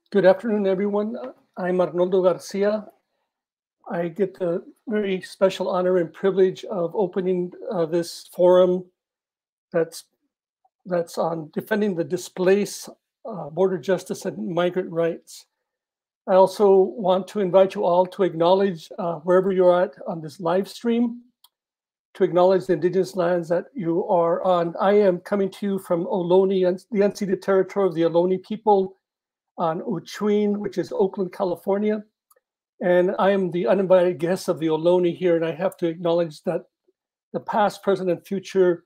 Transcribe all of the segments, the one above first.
Good afternoon, everyone. I'm Arnoldo Garcia. I get the very special honor and privilege of opening this forum that's that's on defending the displaced, border justice, and migrant rights. I also want to invite you all to acknowledge wherever you're at on this live stream, to acknowledge the indigenous lands that you are on. I am coming to you from Ohlone, the unceded territory of the Ohlone people on Uchween, which is Oakland, California. And I am the uninvited guest of the Ohlone here, and I have to acknowledge that the past, present, and future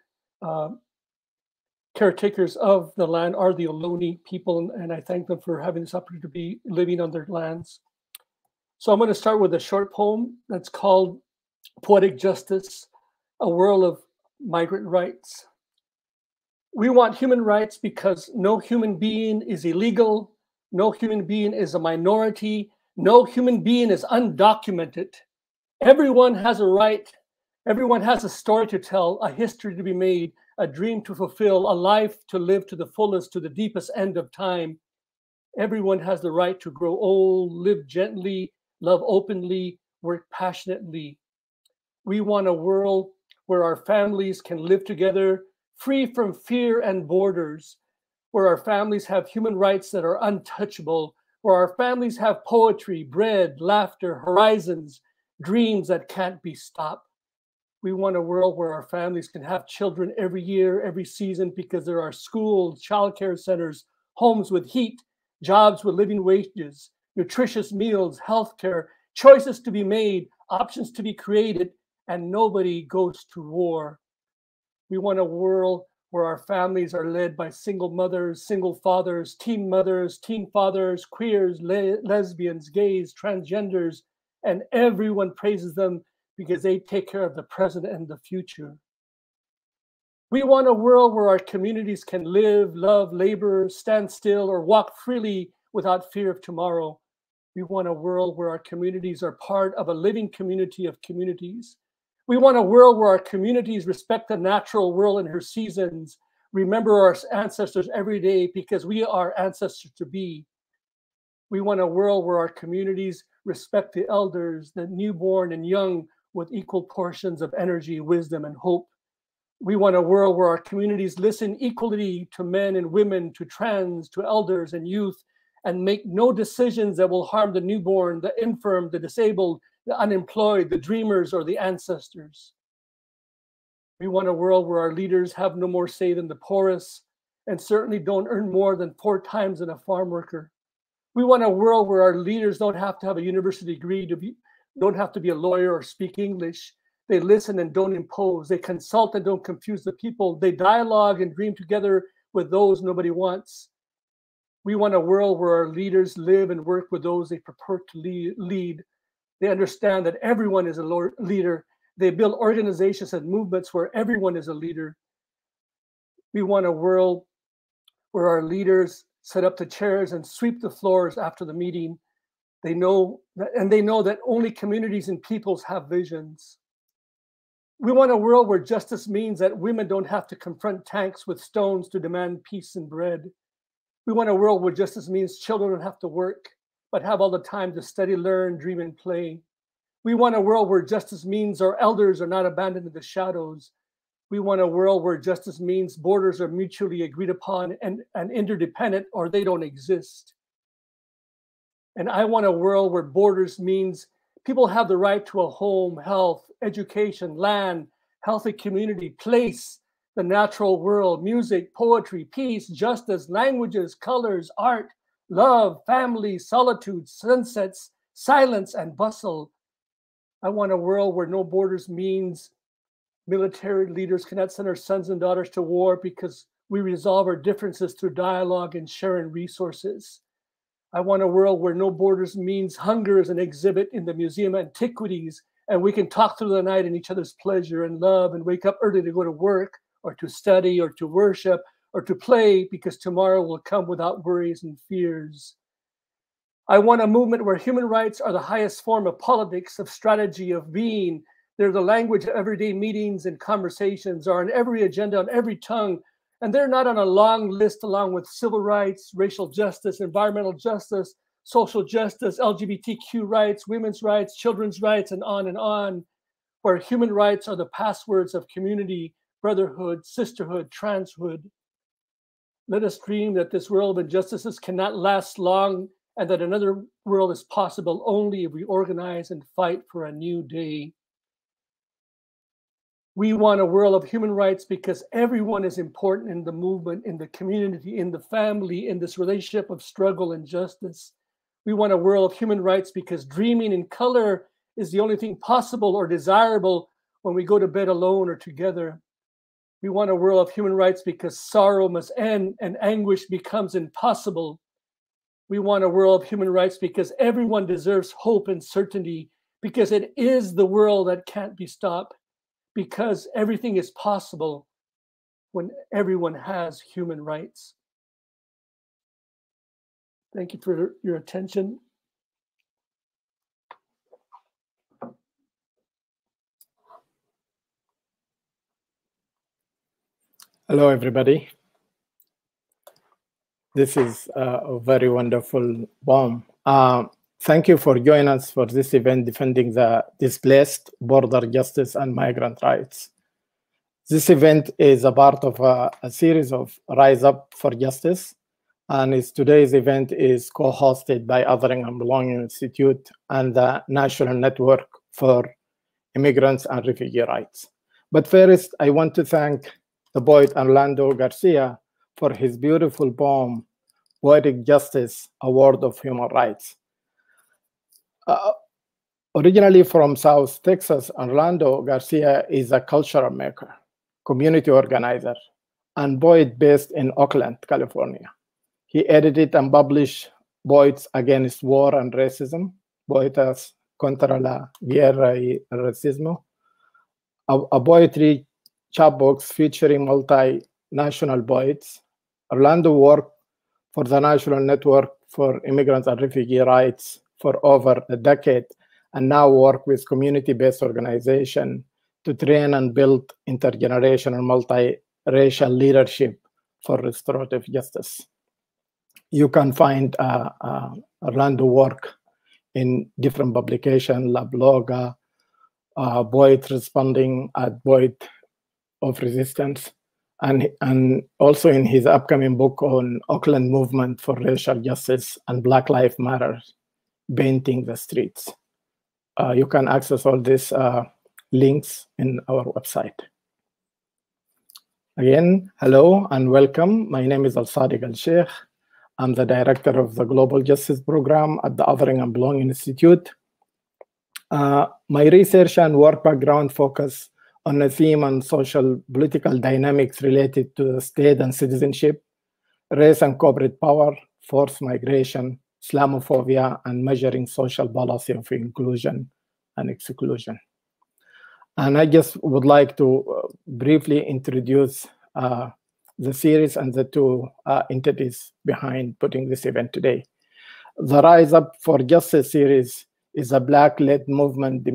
caretakers of the land are the Ohlone people, and I thank them for having this opportunity to be living on their lands. So I'm going to start with a short poem that's called Poetic Justice, a World of Migrant Rights. We want human rights because no human being is illegal, no human being is a minority, no human being is undocumented. Everyone has a right. Everyone has a story to tell, a history to be made, a dream to fulfill, a life to live to the fullest, to the deepest end of time. Everyone has the right to grow old, live gently, love openly, work passionately. We want a world where our families can live together, free from fear and borders, where our families have human rights that are untouchable, where our families have poetry, bread, laughter, horizons, dreams that can't be stopped. We want a world where our families can have children every year, every season, because there are schools, childcare centers, homes with heat, jobs with living wages, nutritious meals, healthcare, choices to be made, options to be created, and nobody goes to war. We want a world where our families are led by single mothers, single fathers, teen fathers, queers, lesbians, gays, transgenders, and everyone praises them because they take care of the present and the future. We want a world where our communities can live, love, labor, stand still, or walk freely without fear of tomorrow. We want a world where our communities are part of a living community of communities. We want a world where our communities respect the natural world and her seasons, remember our ancestors every day because we are ancestors to be. We want a world where our communities respect the elders, the newborn and young, with equal portions of energy, wisdom, and hope. We want a world where our communities listen equally to men and women, to trans, to elders and youth, and make no decisions that will harm the newborn, the infirm, the disabled, the unemployed, the dreamers, or the ancestors. We want a world where our leaders have no more say than the poorest, and certainly don't earn more than 4 times than a farm worker. We want a world where our leaders don't have to have a university degree, don't have to be a lawyer or speak English. They listen and don't impose. They consult and don't confuse the people. They dialogue and dream together with those nobody wants. We want a world where our leaders live and work with those they purport to lead. They understand that everyone is a leader. They build organizations and movements where everyone is a leader. We want a world where our leaders set up the chairs and sweep the floors after the meeting. They know that only communities and peoples have visions. We want a world where justice means that women don't have to confront tanks with stones to demand peace and bread. We want a world where justice means children don't have to work, but have all the time to study, learn, dream, and play. We want a world where justice means our elders are not abandoned in the shadows. We want a world where justice means borders are mutually agreed upon and interdependent, or they don't exist. And I want a world where borders means people have the right to a home, health, education, land, healthy community, place, the natural world, music, poetry, peace, justice, languages, colors, art, love, family, solitude, sunsets, silence, and bustle. I want a world where no borders means military leaders cannot send our sons and daughters to war because we resolve our differences through dialogue and sharing resources. I want a world where no borders means hunger is an exhibit in the Museum of Antiquities, and we can talk through the night in each other's pleasure and love and wake up early to go to work or to study or to worship or to play because tomorrow will come without worries and fears. I want a movement where human rights are the highest form of politics, of strategy, of being. They're the language of everyday meetings and conversations, are on every agenda, on every tongue, And they're not on a long list along with civil rights, racial justice, environmental justice, social justice, LGBTQ rights, women's rights, children's rights, and on, where human rights are the passwords of community, brotherhood, sisterhood, transhood. Let us dream that this world of injustices cannot last long and that another world is possible only if we organize and fight for a new day. We want a world of human rights because everyone is important in the movement, in the community, in the family, in this relationship of struggle and justice. We want a world of human rights because dreaming in color is the only thing possible or desirable when we go to bed alone or together. We want a world of human rights because sorrow must end and anguish becomes impossible. We want a world of human rights because everyone deserves hope and certainty, because it is the world that can't be stopped, because everything is possible when everyone has human rights. Thank you for your attention. Hello, everybody. This is a very wonderful poem. Thank you for joining us for this event defending the displaced, border justice, and migrant rights. This event is a part of a series of Rise Up for Justice, and today's event is co-hosted by Othering and Belonging Institute and the National Network for Immigrants and Refugee Rights. But first, I want to thank the poet Orlando Garcia for his beautiful poem, Poetic Justice, A Word of Human Rights. Originally from South Texas, Orlando Garcia is a cultural maker, community organizer, and poet based in Oakland, California. He edited and published Poets Against War and Racism, Poetas contra la Guerra y el Racismo, a poetry chapbooks featuring multinational poets. Orlando worked for the National Network for Immigrants and Refugee Rights for over a decade, and now work with community-based organizations to train and build intergenerational multiracial leadership for restorative justice. You can find Orlando work in different publications, La Bloga, Poet Responding at Poet of Resistance, and also in his upcoming book on Oakland Movement for Racial Justice and Black Lives Matter, Painting the Streets. You can access all these links in our website. Again, hello and welcome. My name is Al-Sadiq Al-Sheikh. I'm the director of the Global Justice Program at the Othering and Belonging Institute. My research and work background focus on a theme on social political dynamics related to state and citizenship, race and corporate power, forced migration, Islamophobia, and measuring social policy of inclusion and exclusion. And I just would like to briefly introduce the series and the two entities behind putting this event today. The Rise Up for Justice series is a Black-led movement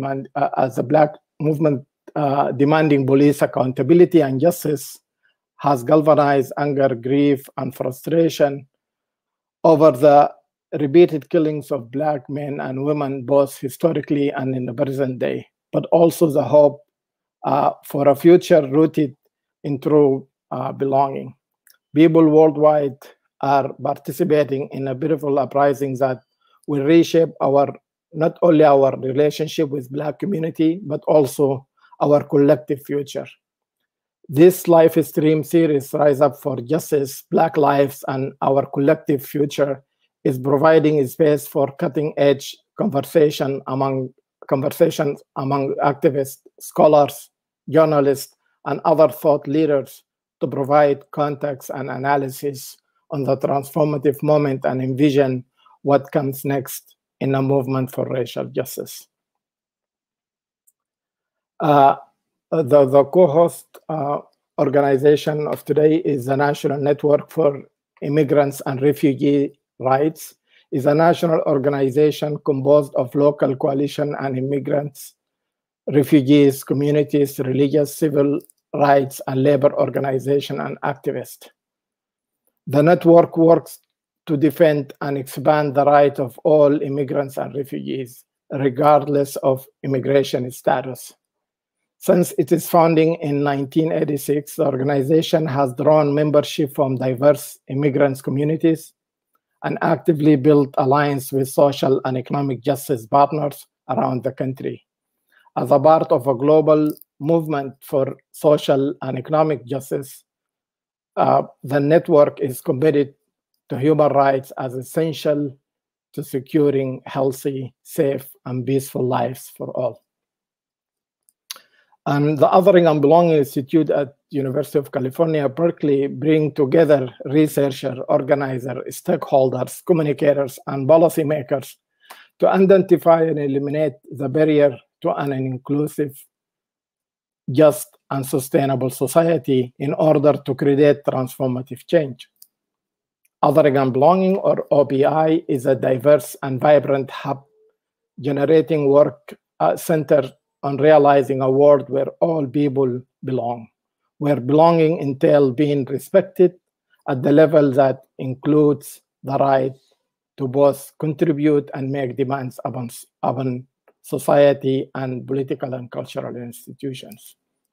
demanding police accountability and justice, has galvanized anger, grief, and frustration over the repeated killings of Black men and women, both historically and in the present day, but also the hope for a future rooted in true belonging. People worldwide are participating in a beautiful uprising that will reshape not only our relationship with Black community, but also our collective future. This live stream series, Rise Up for Justice, Black Lives, and Our Collective Future, is providing a space for cutting-edge conversations among activists, scholars, journalists, and other thought leaders to provide context and analysis on the transformative moment and envision what comes next in a movement for racial justice. The co-host organization of today is the National Network for Immigrants and Refugee Rights. It's a national organization composed of local coalition and immigrants, refugees, communities, religious, civil rights and labor organization and activists. The network works to defend and expand the right of all immigrants and refugees, regardless of immigration status. Since its founding in 1986, the organization has drawn membership from diverse immigrants communities and actively built alliances with social and economic justice partners around the country. As a part of a global movement for social and economic justice, the network is committed to human rights as essential to securing healthy, safe, and peaceful lives for all. And the Othering and Belonging Institute at University of California, Berkeley bring together researchers, organizers, stakeholders, communicators, and policymakers to identify and eliminate the barrier to an inclusive, just, and sustainable society in order to create transformative change. Othering and Belonging, or OBI, is a diverse and vibrant hub generating work centered on realizing a world where all people belong, where belonging entails being respected at the level that includes the right to both contribute and make demands upon society and political and cultural institutions.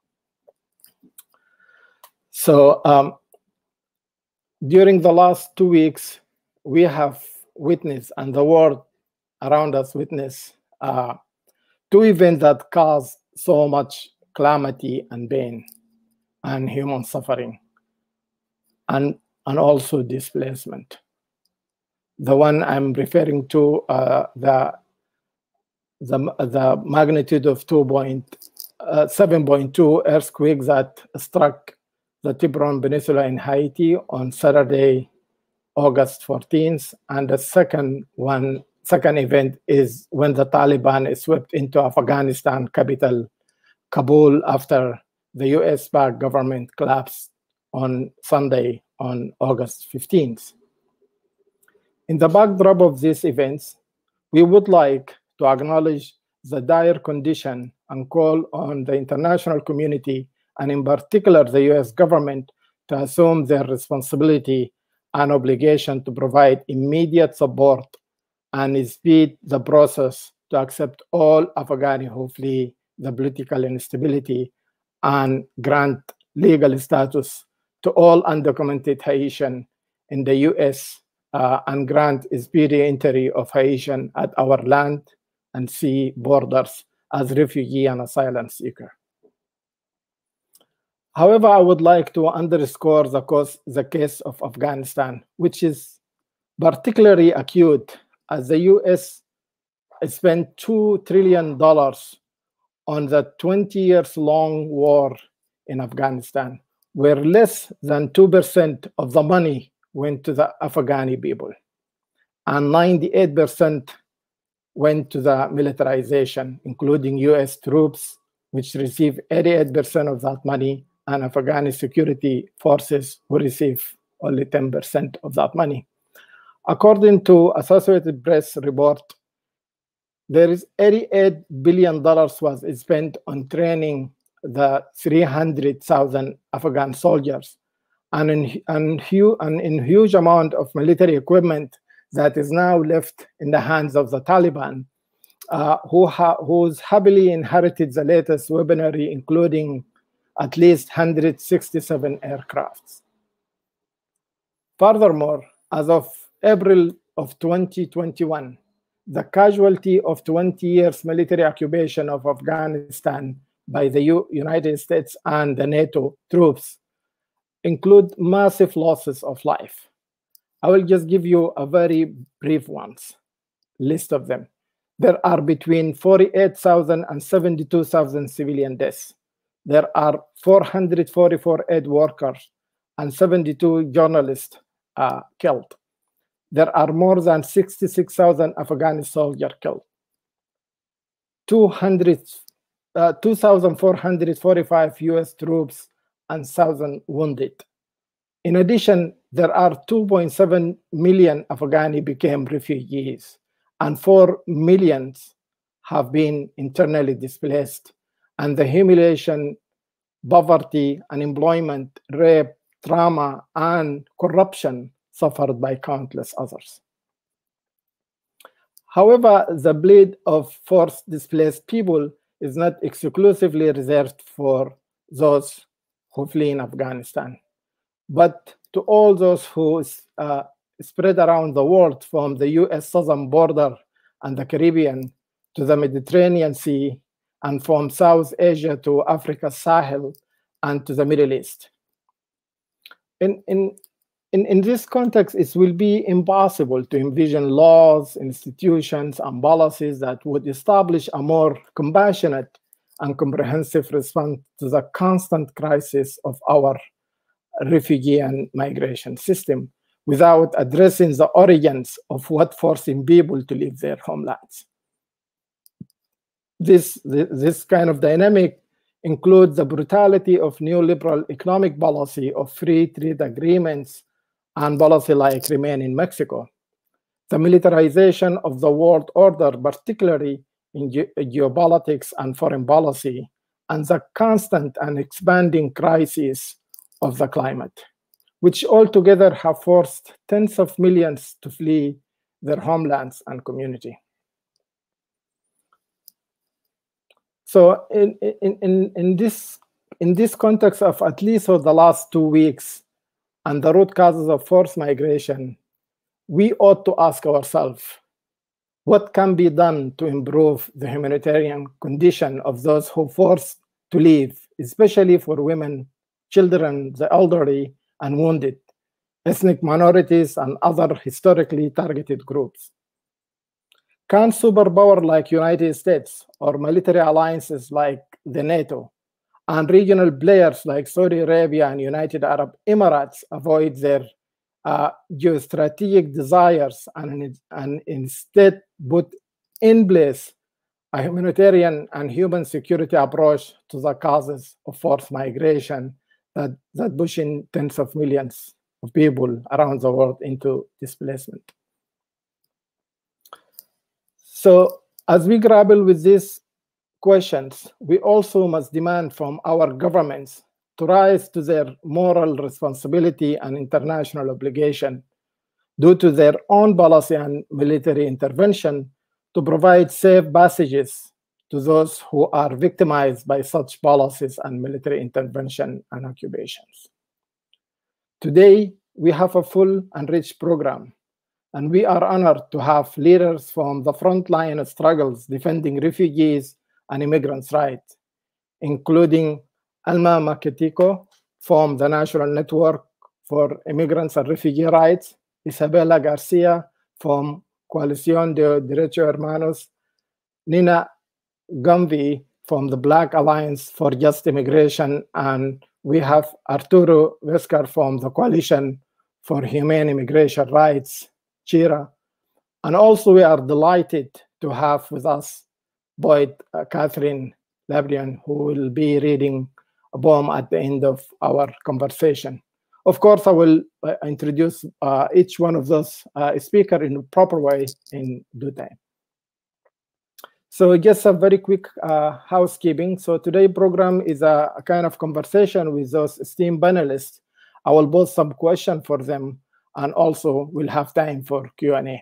So during the last 2 weeks, we have witnessed, and the world around us witnessed, 2 events that cause so much calamity and pain and human suffering, and also displacement. The one I'm referring to, the magnitude of 7.2 earthquake that struck the Tiburon Peninsula in Haiti on Saturday, August 14th, and the second event is when the Taliban swept into Afghanistan capital, Kabul, after the US-backed government collapsed on Sunday, on August 15th. In the backdrop of these events, we would like to acknowledge the dire condition and call on the international community, and in particular the US government, to assume their responsibility and obligation to provide immediate support and speed the process to accept all Afghani who flee the political instability and grant legal status to all undocumented Haitian in the US and grant speedy entry of Haitian at our land and sea borders as refugee and asylum seeker. However, I would like to underscore the case of Afghanistan, which is particularly acute as the US spent $2 trillion on the 20 years long war in Afghanistan, where less than 2% of the money went to the Afghani people, and 98% went to the militarization, including US troops, which received 88% of that money, and Afghani security forces who receive only 10% of that money. According to Associated Press report, there is $88 billion was spent on training the 300,000 Afghan soldiers, and in huge amount of military equipment that is now left in the hands of the Taliban, who's happily inherited the latest weaponry, including at least 167 aircrafts. Furthermore, as of April of 2021, the casualty of 20 years military occupation of Afghanistan by the United States and the NATO troops include massive losses of life. I will just give you a very brief list of them. There are between 48,000 and 72,000 civilian deaths. There are 444 aid workers and 72 journalists killed. There are more than 66,000 Afghani soldiers killed. 2,445 US troops and 1,000 wounded. In addition, there are 2.7 million Afghani became refugees, and 4 million have been internally displaced, and the humiliation poverty, unemployment, rape, trauma, and corruption suffered by countless others. However, the plight of forced displaced people is not exclusively reserved for those who flee in Afghanistan, but to all those who spread around the world, from the US southern border and the Caribbean to the Mediterranean Sea, and from South Asia to Africa's Sahel and to the Middle East. In this context, it will be impossible to envision laws, institutions, and policies that would establish a more compassionate and comprehensive response to the constant crisis of our refugee and migration system without addressing the origins of what forcing people to leave their homelands. This kind of dynamic includes the brutality of neoliberal economic policy of free trade agreements and policy like Remain in Mexico, the militarization of the world order, particularly in geopolitics and foreign policy, and the constant and expanding crises of the climate, which altogether have forced tens of millions to flee their homelands and community. So in this context of at least for the last 2 weeks and the root causes of forced migration, we ought to ask ourselves, what can be done to improve the humanitarian condition of those who are forced to leave, especially for women, children, the elderly, and wounded, ethnic minorities, and other historically targeted groups? Can superpower like United States or military alliances like the NATO and regional players like Saudi Arabia and United Arab Emirates avoid their geostrategic desires and instead put in place a humanitarian and human security approach to the causes of forced migration that pushing tens of millions of people around the world into displacement? So as we grapple with these questions, we also must demand from our governments to rise to their moral responsibility and international obligation due to their own policy and military intervention to provide safe passages to those who are victimized by such policies and military intervention and occupations. Today, we have a full and rich program, and we are honored to have leaders from the front line of struggles defending refugees and immigrants' rights, including Alma Maketiko from the National Network for Immigrants and Refugee Rights, Isabella Garcia from Coalición de Derechos Hermanos, Nina Gumvi from the Black Alliance for Just Immigration, and we have Arturo Vescar from the Coalition for Humane Immigration Rights, CHIRA. And also we are delighted to have with us poet Catherine Labrian, who will be reading a poem at the end of our conversation. Of course, I will introduce each one of those speakers in a proper way in due time. So just a very quick housekeeping. So today's program is a kind of conversation with those esteemed panelists. I will pose some questions for them, and also we'll have time for Q&A.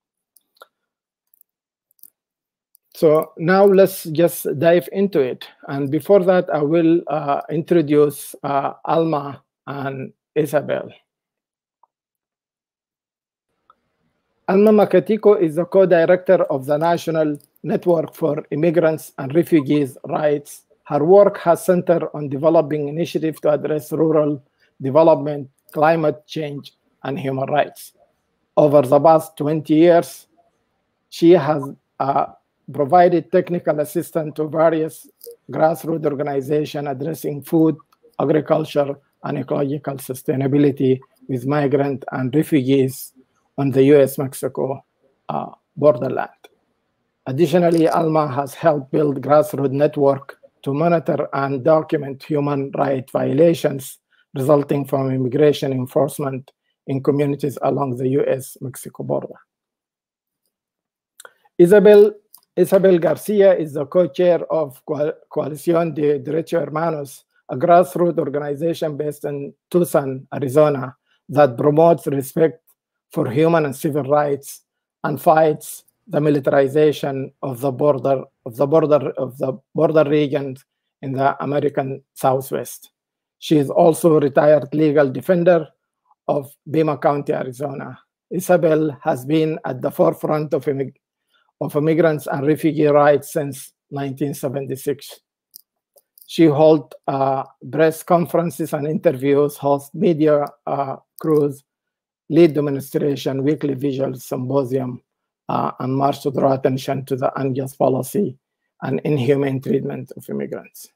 So now let's just dive into it. And before that, I will introduce Alma and Isabel. Alma Maketiko is the co-director of the National Network for Immigrants and Refugees Rights. Her work has centered on developing initiatives to address rural development, climate change, and human rights. Over the past 20 years, she has provided technical assistance to various grassroots organizations addressing food, agriculture, and ecological sustainability with migrants and refugees on the US-Mexico borderland. Additionally, Alma has helped build grassroots network to monitor and document human rights violations resulting from immigration enforcement in communities along the US-Mexico border. Isabel Garcia is the co-chair of Coalición de Derechos Hermanos, a grassroots organization based in Tucson, Arizona, that promotes respect for human and civil rights and fights the militarization of the border regions in the American Southwest. She is also a retired legal defender of Pima County, Arizona. Isabel has been at the forefront of immigrants and refugee rights since 1976. She holds press conferences and interviews, hosts media crews, lead demonstration, weekly visual symposium, and march to draw attention to the unjust policy and inhumane treatment of immigrants.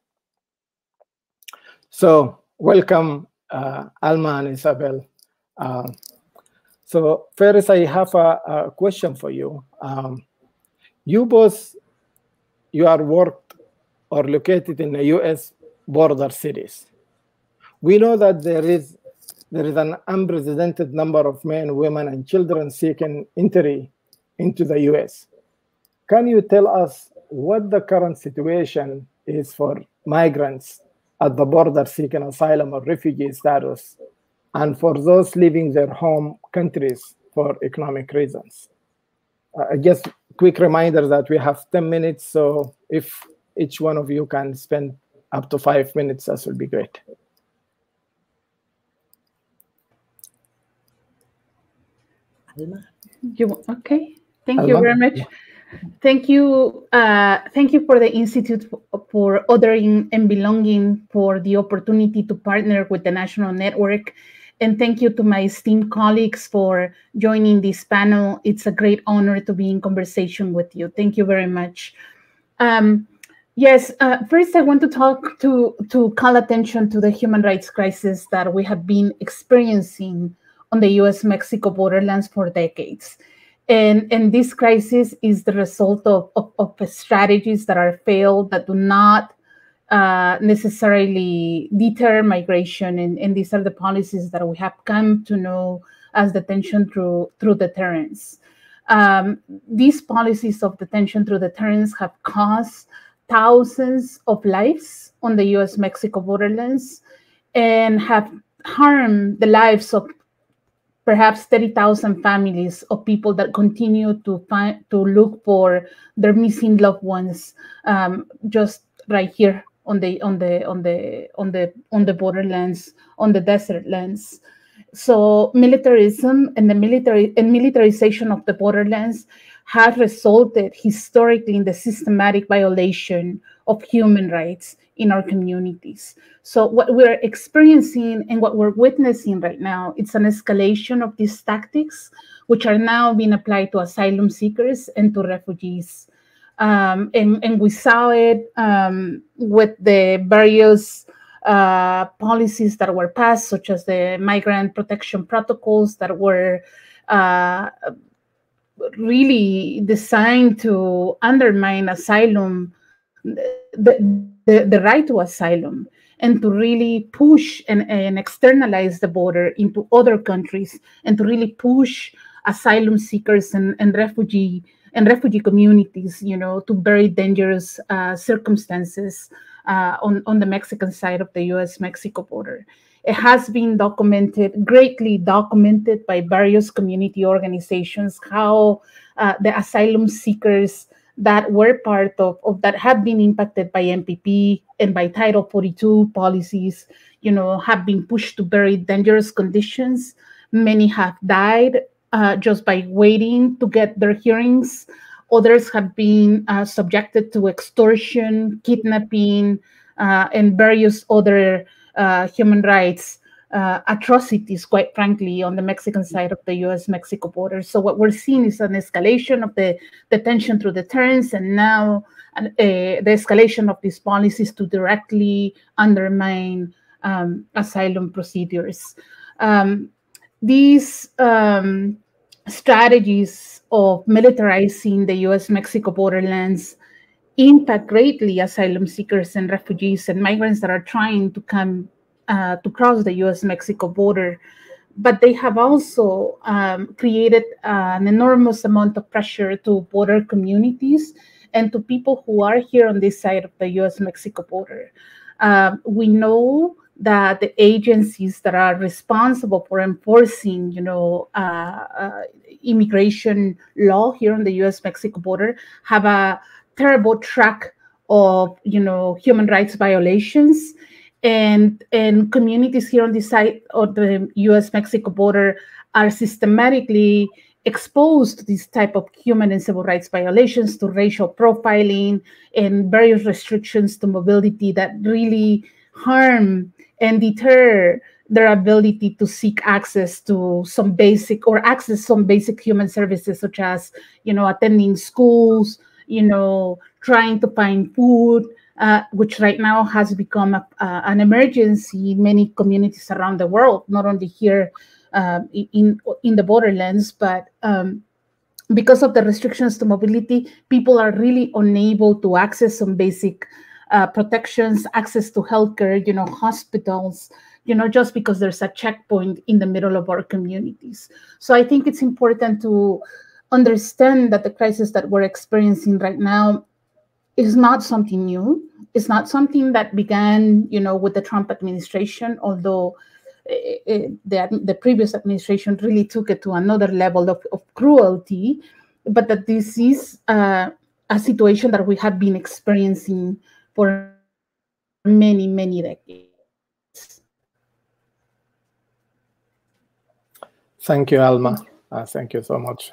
So welcome, Alma and Isabel. So first, I have a question for you. You are worked or located in the U.S. border cities. We know that there is an unprecedented number of men, women, and children seeking entry into the U.S. Can you tell us what the current situation is for migrants at the border seeking asylum or refugee status, and for those leaving their home countries for economic reasons? Just quick reminder that we have 10 minutes, so if each one of you can spend up to 5 minutes, that would be great. Okay, thank you very much. Thank you for the Institute for Othering and Belonging for the opportunity to partner with the National Network. And thank you to my esteemed colleagues for joining this panel. It's a great honor to be in conversation with you. Thank you very much. Yes, first I want to talk to call attention to the human rights crisis that we have been experiencing on the US-Mexico borderlands for decades. And this crisis is the result of strategies that are failed, that do not necessarily deter migration. And these are the policies that we have come to know as detention through deterrence. These policies of detention through deterrence have cost thousands of lives on the US-Mexico borderlands and have harmed the lives of perhaps 30,000 families of people that continue to look for their missing loved ones, just right here on the borderlands, on the desert lands. So militarism and militarization of the borderlands has resulted historically in the systematic violation of human rights in our communities. So what we're experiencing and what we're witnessing right now, it's an escalation of these tactics, which are now being applied to asylum seekers and to refugees. And we saw it with the various policies that were passed, such as the migrant protection protocols that were really designed to undermine asylum, the right to asylum, and to really push and externalize the border into other countries, and to really push asylum seekers and refugee communities, to very dangerous circumstances on the Mexican side of the US-Mexico border. It has been greatly documented by various community organizations, how the asylum seekers that were part of that have been impacted by MPP and by Title 42 policies, have been pushed to very dangerous conditions. Many have died just by waiting to get their hearings. Others have been subjected to extortion, kidnapping, and various other human rights atrocities, quite frankly, on the Mexican side of the US-Mexico border. So what we're seeing is an escalation of the detention through deterrence, and now the escalation of these policies to directly undermine asylum procedures. These strategies of militarizing the US-Mexico borderlands impact greatly asylum seekers and refugees and migrants that are trying to come to cross the US-Mexico border. But they have also created an enormous amount of pressure to border communities and to people who are here on this side of the US-Mexico border. We know that the agencies that are responsible for enforcing, immigration law here on the U.S.-Mexico border have a terrible track of, human rights violations, and communities here on the side of the U.S.-Mexico border are systematically exposed to this type of human and civil rights violations, to racial profiling and various restrictions to mobility that really harm and deter their ability to seek access to some basic human services, such as, attending schools, trying to find food, which right now has become an emergency in many communities around the world, not only here in the borderlands, but because of the restrictions to mobility, people are really unable to access some basic protections, access to healthcare, hospitals, just because there's a checkpoint in the middle of our communities. So I think it's important to understand that the crisis that we're experiencing right now is not something new. It's not something that began, with the Trump administration, although the previous administration really took it to another level of cruelty, but that this is a situation that we have been experiencing for many, many decades. Thank you, Alma. Thank you so much.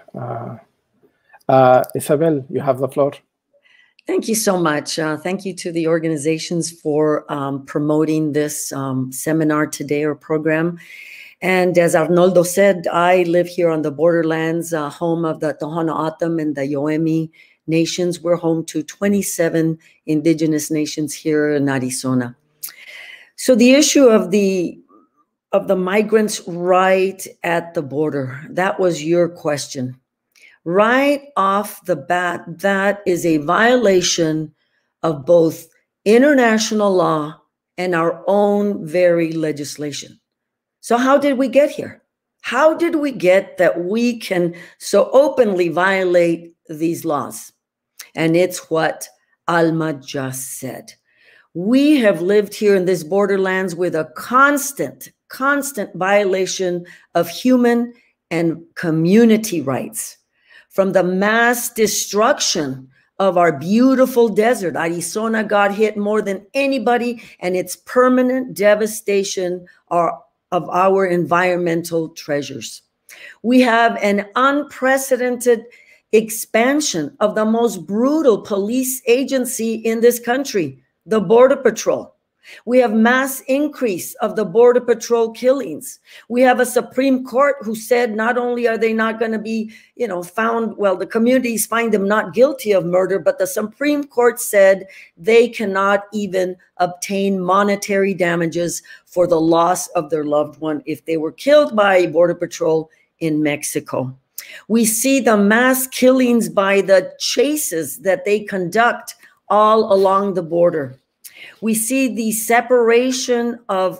Isabel, you have the floor. Thank you so much. Thank you to the organizations for promoting this seminar today or program. And as Arnoldo said, I live here on the borderlands, home of the Tohono O'odham and the Yoemi nations. We're home to 27 indigenous nations here in Arizona. So the issue of the migrants right at the border, that was your question. Right off the bat, that is a violation of both international law and our own very legislation. So how did we get here? How did we get that we can so openly violate these laws? And it's what Alma just said. We have lived here in this borderlands with a constant violation of human and community rights. From the mass destruction of our beautiful desert, Arizona got hit more than anybody, and its permanent devastation of our environmental treasures. We have an unprecedented expansion of the most brutal police agency in this country, the Border Patrol. We have mass increase of the Border Patrol killings. We have a Supreme Court who said not only are they not going to be, found, well, the communities find them not guilty of murder, but the Supreme Court said they cannot even obtain monetary damages for the loss of their loved one if they were killed by Border Patrol in Mexico. We see the mass killings by the chases that they conduct all along the border. We see the separation of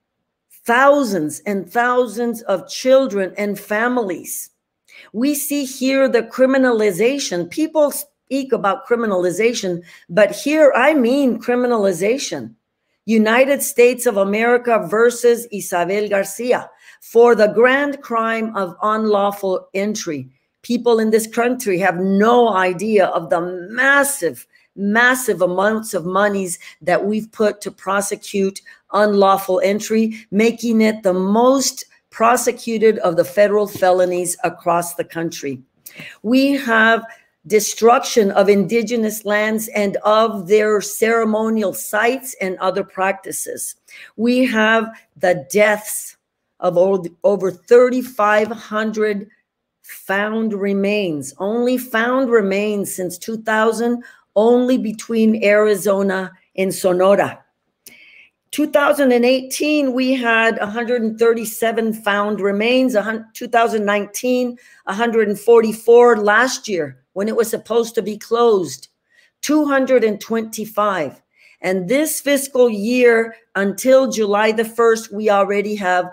thousands and thousands of children and families. We see here the criminalization. People speak about criminalization, but here I mean criminalization. United States of America versus Isabel Garcia for the grand crime of unlawful entry. People in this country have no idea of the massive amounts of monies that we've put to prosecute unlawful entry, making it the most prosecuted of the federal felonies across the country. We have destruction of indigenous lands and of their ceremonial sites and other practices. We have the deaths of over 3,500 found remains, only found remains since 2000, only between Arizona and Sonora. 2018, we had 137 found remains. 2019, 144. Last year, when it was supposed to be closed, 225. And this fiscal year, until July the 1st, we already have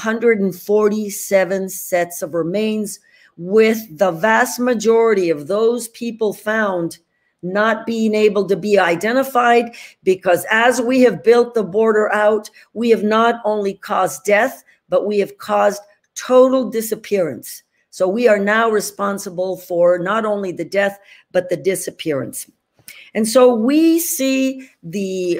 147 sets of remains, with the vast majority of those people found not being able to be identified, because as we have built the border out, we have not only caused death, but we have caused total disappearance. So we are now responsible for not only the death, but the disappearance. And so we see the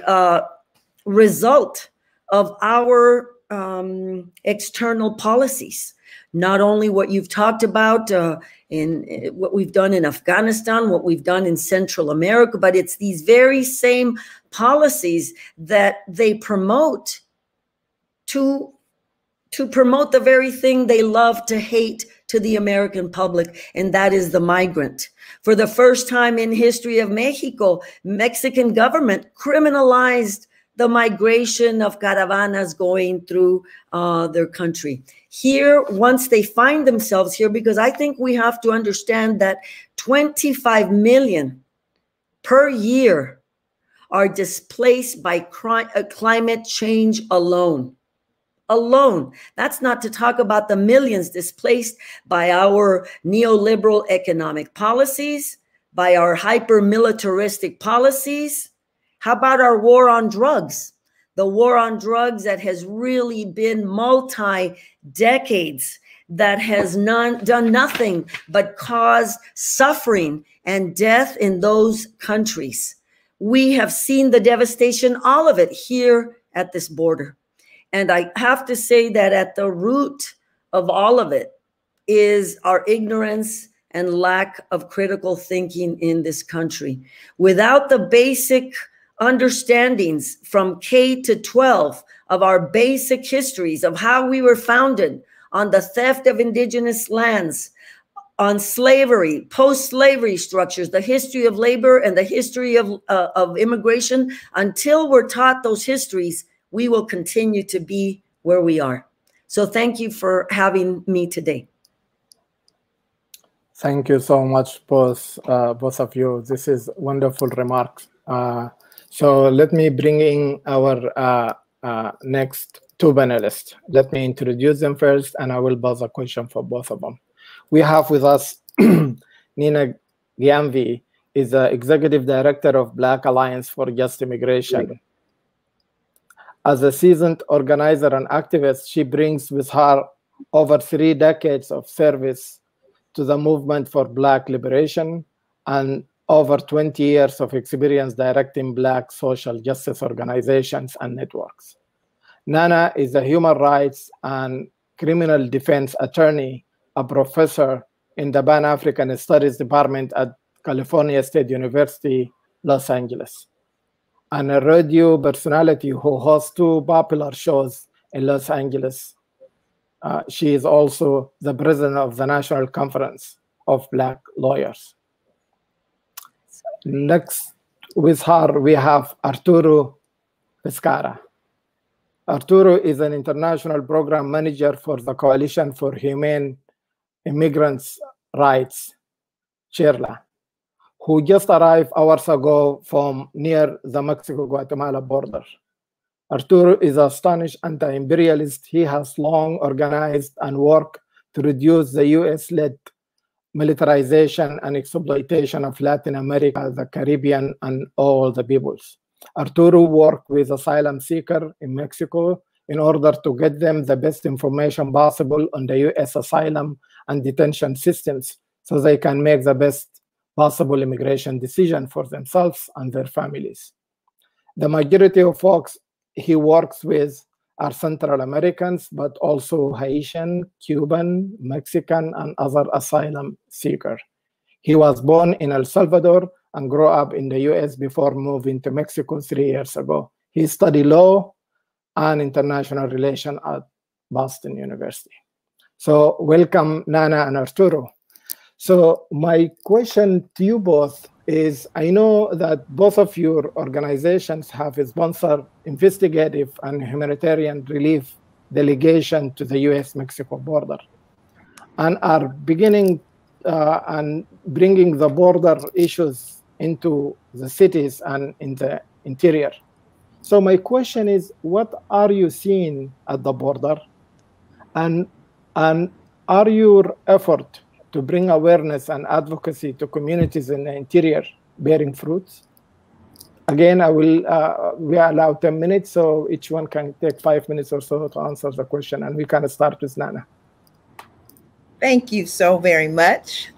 result of our external policies, not only what you've talked about in what we've done in Afghanistan, what we've done in Central America, but it's these very same policies that they promote to promote the very thing they love to hate to the American public, and that is the migrant. For the first time in history of Mexico, Mexican government criminalized the migration of caravanas going through their country. Here, once they find themselves here, because I think we have to understand that 25 million per year are displaced by climate change alone. Alone. That's not to talk about the millions displaced by our neoliberal economic policies, by our hyper-militaristic policies. How about our war on drugs? The war on drugs that has really been multi-decades, that has done nothing but cause suffering and death in those countries. We have seen the devastation, all of it, here at this border. And I have to say that at the root of all of it is our ignorance and lack of critical thinking in this country. Without the basic understandings from K to 12 of our basic histories of how we were founded on the theft of indigenous lands, on slavery, post-slavery structures, the history of labor and the history of immigration, until we're taught those histories, we will continue to be where we are. So thank you for having me today. Thank you so much, both of you. This is wonderful remarks. So let me bring in our next two panelists. Let me introduce them first, and I will pose a question for both of them. We have with us Nina Giamvi, is the Executive Director of Black Alliance for Just Immigration. As a seasoned organizer and activist, she brings with her over 3 decades of service to the movement for Black liberation and over 20 years of experience directing Black social justice organizations and networks. Nana is a human rights and criminal defense attorney, a professor in the Pan-African Studies Department at California State University, Los Angeles, and a radio personality who hosts 2 popular shows in Los Angeles. She is also the president of the National Conference of Black Lawyers. Next, with her, we have Arturo Pescara. Arturo is an international program manager for the Coalition for Humane Immigrants' Rights, CHIRLA, who just arrived hours ago from near the Mexico-Guatemala border. Arturo is a Spanish anti-imperialist. He has long organized and worked to reduce the US-led militarization and exploitation of Latin America, the Caribbean, and all the peoples. Arturo worked with asylum seekers in Mexico in order to get them the best information possible on the US asylum and detention systems so they can make the best possible immigration decision for themselves and their families. The majority of folks he works with are Central Americans, but also Haitian, Cuban, Mexican, and other asylum seekers. He was born in El Salvador and grew up in the US before moving to Mexico 3 years ago. He studied law and international relations at Boston University. So welcome, Nana and Arturo. So my question to you both is, I know that both of your organizations have sponsored investigative and humanitarian relief delegation to the US-Mexico border and are beginning and bringing the border issues into the cities and in the interior. So my question is, what are you seeing at the border? And are your effort to bring awareness and advocacy to communities in the interior bearing fruits. Again, we allow 10 minutes, so each one can take 5 minutes or so to answer the question, and we can start with Nana. Thank you so very much.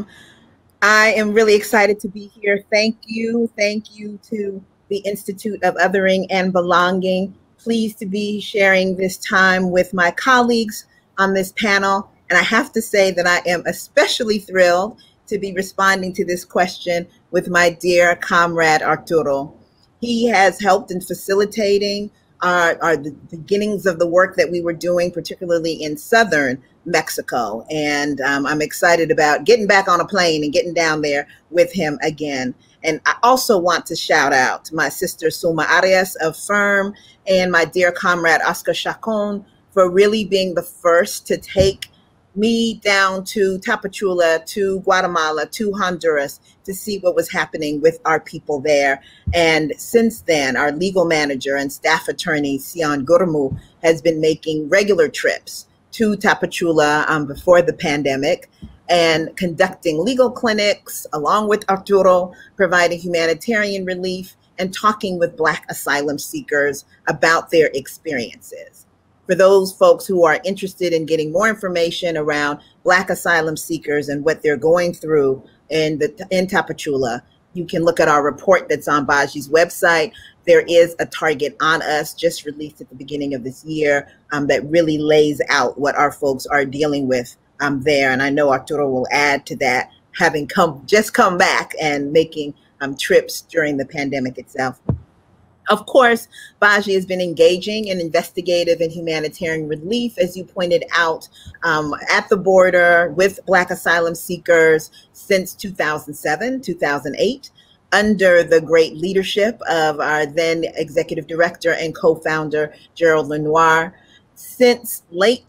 I am really excited to be here. Thank you. Thank you to the Institute of Othering and Belonging. Pleased to be sharing this time with my colleagues on this panel. And I have to say that I am especially thrilled to be responding to this question with my dear comrade Arturo. He has helped in facilitating the beginnings of the work that we were doing, particularly in southern Mexico. And I'm excited about getting back on a plane and getting down there with him again. And I also want to shout out my sister Suma Arias of FIRM and my dear comrade Oscar Chacon for really being the first to take me down to Tapachula, to Guatemala, to Honduras to see what was happening with our people there. And since then, our legal manager and staff attorney, Sion Gurmu, has been making regular trips to Tapachula before the pandemic and conducting legal clinics along with Arturo, providing humanitarian relief and talking with Black asylum seekers about their experiences. For those folks who are interested in getting more information around Black asylum seekers and what they're going through in Tapachula, you can look at our report that's on Baji's website. There is a Target on Us just released at the beginning of this year that really lays out what our folks are dealing with there. And I know Arturo will add to that, having just come back and making trips during the pandemic itself. Of course, Baji has been engaging in investigative and humanitarian relief, as you pointed out, at the border with Black asylum seekers since 2007, 2008, under the great leadership of our then executive director and co-founder, Gerald Lenoir. Since late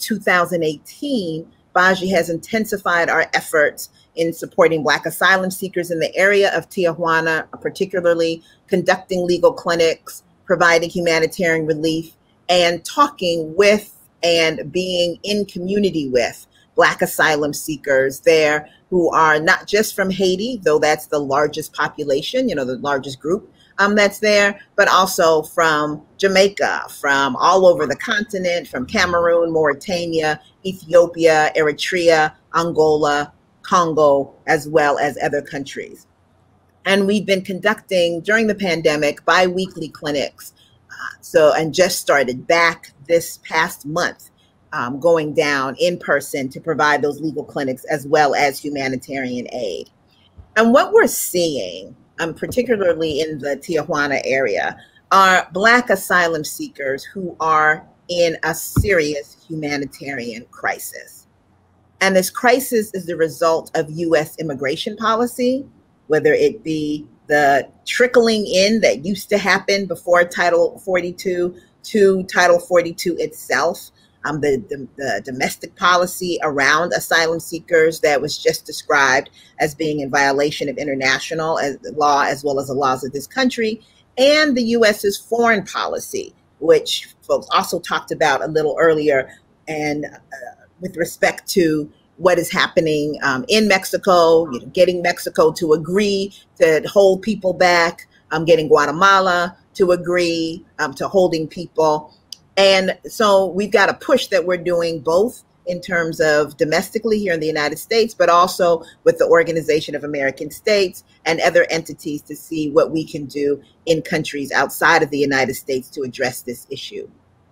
2018, Baji has intensified our efforts in supporting Black asylum seekers in the area of Tijuana, particularly conducting legal clinics, providing humanitarian relief, and talking with and being in community with Black asylum seekers there who are not just from Haiti, though that's the largest population, the largest group that's there, but also from Jamaica, from all over the continent, from Cameroon, Mauritania, Ethiopia, Eritrea, Angola, Congo, as well as other countries. And we've been conducting during the pandemic bi-weekly clinics. And just started back this past month, going down in person to provide those legal clinics as well as humanitarian aid. And what we're seeing, particularly in the Tijuana area, are Black asylum seekers who are in a serious humanitarian crisis. And this crisis is the result of U.S. immigration policy, whether it be the trickling in that used to happen before Title 42 to Title 42 itself, the domestic policy around asylum seekers that was just described as being in violation of international law as well as the laws of this country, and the U.S.'s foreign policy, which folks also talked about a little earlier, and with respect to what is happening in Mexico, getting Mexico to agree to hold people back, getting Guatemala to agree to holding people. And so we've got a push that we're doing both in terms of domestically here in the United States, but also with the Organization of American States and other entities to see what we can do in countries outside of the United States to address this issue.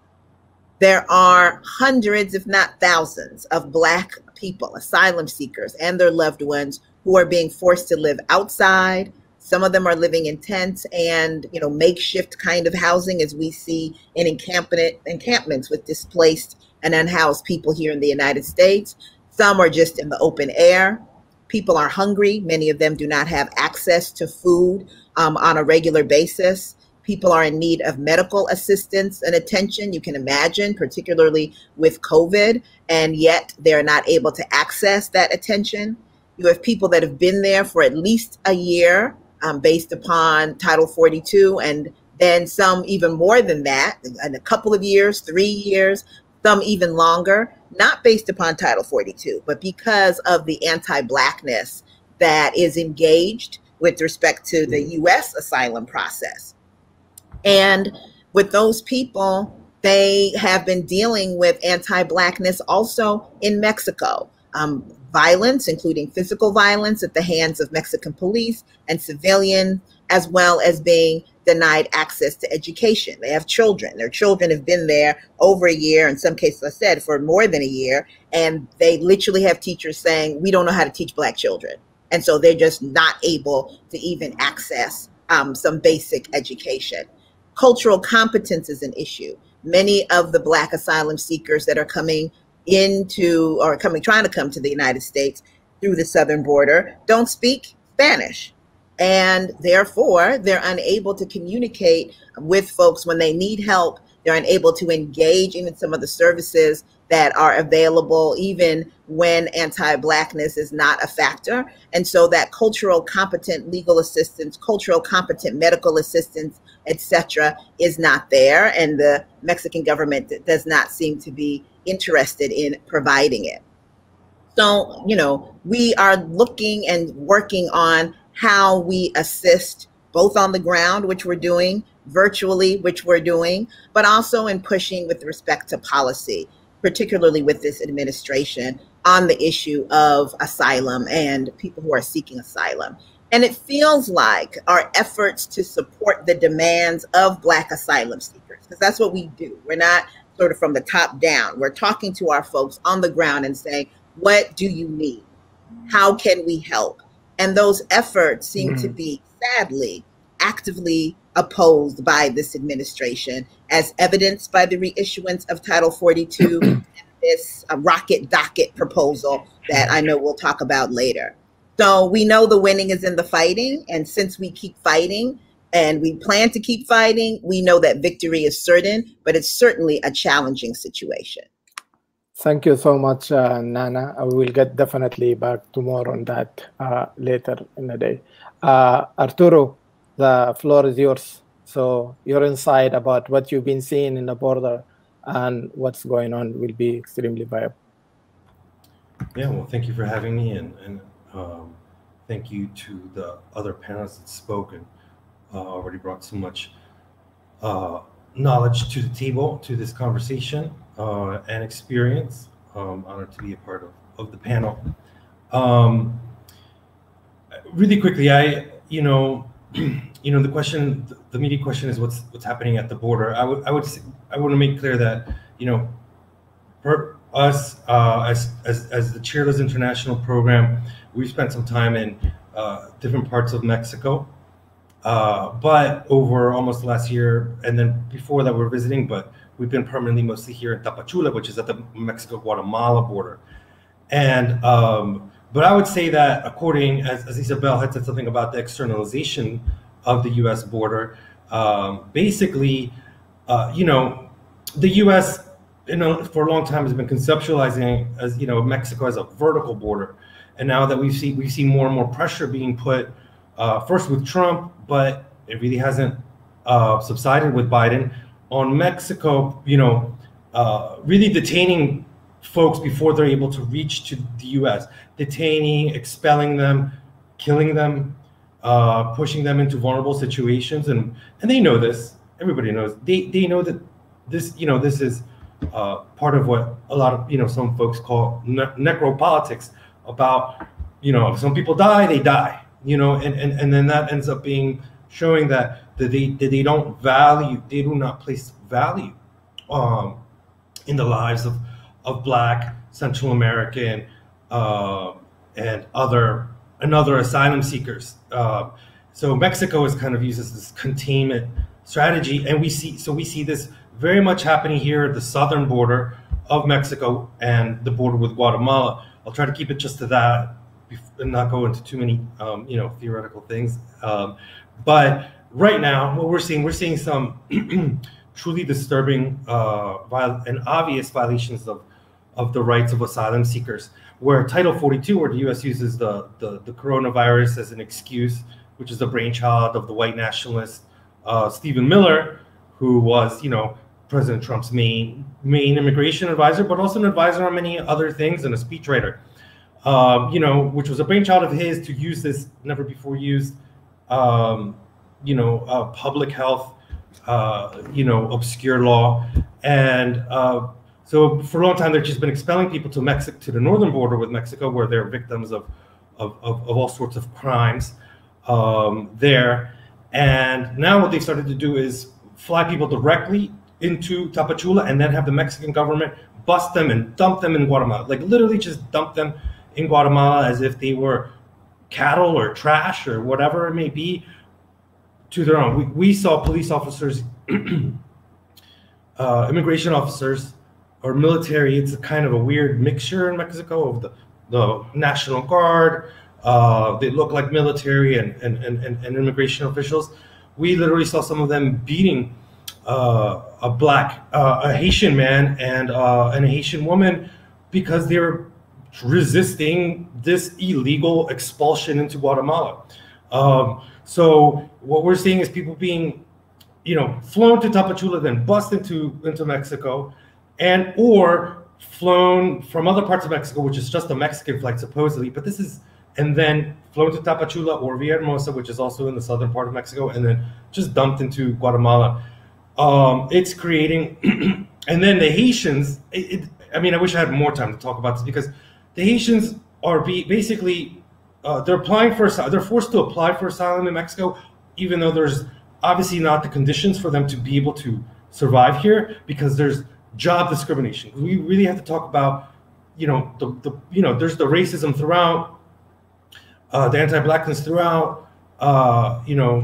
There are hundreds, if not thousands, of Black people, asylum seekers, and their loved ones who are being forced to live outside. Some of them are living in tents and, makeshift kind of housing, as we see in encampments with displaced and unhoused people here in the United States. Some are just in the open air. People are hungry. Many of them do not have access to food on a regular basis. People are in need of medical assistance and attention, you can imagine, particularly with COVID, and yet they're not able to access that attention. You have people that have been there for at least a year based upon Title 42, and then some even more than that, in a couple of years, 3 years, some even longer, not based upon Title 42, but because of the anti-Blackness that is engaged with respect to the US asylum process. And with those people, they have been dealing with anti-Blackness also in Mexico. Violence, including physical violence at the hands of Mexican police and civilians, as well as being denied access to education. They have children. Their children have been there over a year, in some cases, I said, for more than a year, and they literally have teachers saying, we don't know how to teach Black children. And so they're just not able to even access some basic education. Cultural competence is an issue. Many of the Black asylum seekers that are coming into or trying to come to the United States through the southern border don't speak Spanish, and therefore they're unable to communicate with folks when they need help. They're unable to engage in some of the services that are available even when anti-Blackness is not a factor. And so that cultural competent legal assistance, cultural competent medical assistance, etc., is not there, and the Mexican government does not seem to be interested in providing it. So, you know, we are looking and working on how we assist both on the ground, which we're doing, virtually, which we're doing, but also in pushing with respect to policy, particularly with this administration, on the issue of asylum and people who are seeking asylum. And it feels like our efforts to support the demands of Black asylum seekers, because that's what we do. We're not sort of from the top down. We're talking to our folks on the ground and saying, what do you need? How can we help? And those efforts seem to be, sadly, actively opposed by this administration, as evidenced by the reissuance of Title 42 and this rocket docket proposal that I know we'll talk about later. So we know the winning is in the fighting, and since we keep fighting and we plan to keep fighting, we know that victory is certain, but it's certainly a challenging situation. Thank you so much, Nana. I will get definitely back to more on that later in the day. Arturo, the floor is yours. So your insight about what you've been seeing in the border and what's going on will be extremely valuable. Yeah, well, thank you for having me, and thank you to the other panelists that spoke and already brought so much knowledge to the table, to this conversation and experience. Honored to be a part of the panel. Really quickly, the question, the immediate question is what's happening at the border. I want to make clear that, for us as the Chairless International Program, we've spent some time in different parts of Mexico, but over almost the last year, and then before that we're visiting, but we've been permanently mostly here in Tapachula, which is at the Mexico-Guatemala border. And but I would say that according, as Isabel had said something about the externalization of the U.S. border, basically, the U.S. For a long time has been conceptualizing as Mexico as a vertical border, and now that we see more and more pressure being put, first with Trump, but it really hasn't subsided with Biden, on Mexico, really detaining folks before they're able to reach to the U.S., detaining, expelling them, killing them, pushing them into vulnerable situations, and they know this. Everybody knows. They know that this this is part of what a lot of some folks call necropolitics. About if some people die, they die. And then that ends up being showing that they do not place value in the lives of Black, Central American, and other asylum seekers. So Mexico is kind of uses this containment strategy, and we see this very much happening here at the southern border of Mexico and the border with Guatemala. I'll try to keep it just to that and not go into too many theoretical things. But right now, what we're seeing some truly disturbing and obvious violations of the rights of asylum seekers, where Title 42, where the U.S. uses the coronavirus as an excuse, which is the brainchild of the white nationalist Stephen Miller, who was, President Trump's main immigration advisor, but also an advisor on many other things and a speechwriter, which was a brainchild of his to use this never before used public health, obscure law. And so for a long time, they've just been expelling people to Mexico, to the northern border with Mexico, where they're victims of all sorts of crimes there. And now what they've started to do is fly people directly into Tapachula and then have the Mexican government bust them and dump them in Guatemala. Like literally just dump them in Guatemala as if they were cattle or trash or whatever it may be, to their own. We saw police officers, immigration officers, or military. It's a kind of a weird mixture in Mexico of the National Guard. They look like military and immigration officials. We literally saw some of them beating a Haitian man and a Haitian woman because they were resisting this illegal expulsion into Guatemala. So what we're seeing is people being, flown to Tapachula, then bussed into Mexico, and or flown from other parts of Mexico, which is just a Mexican flight supposedly, but this is, and then flown to Tapachula or Villahermosa, which is also in the southern part of Mexico, and then just dumped into Guatemala. It's creating, and then the Haitians, I wish I had more time to talk about this, because the Haitians are basically, they're forced to apply for asylum in Mexico, even though there's obviously not the conditions for them to be able to survive here, because there's job discrimination. We really have to talk about, there's the racism throughout, the anti-blackness throughout, all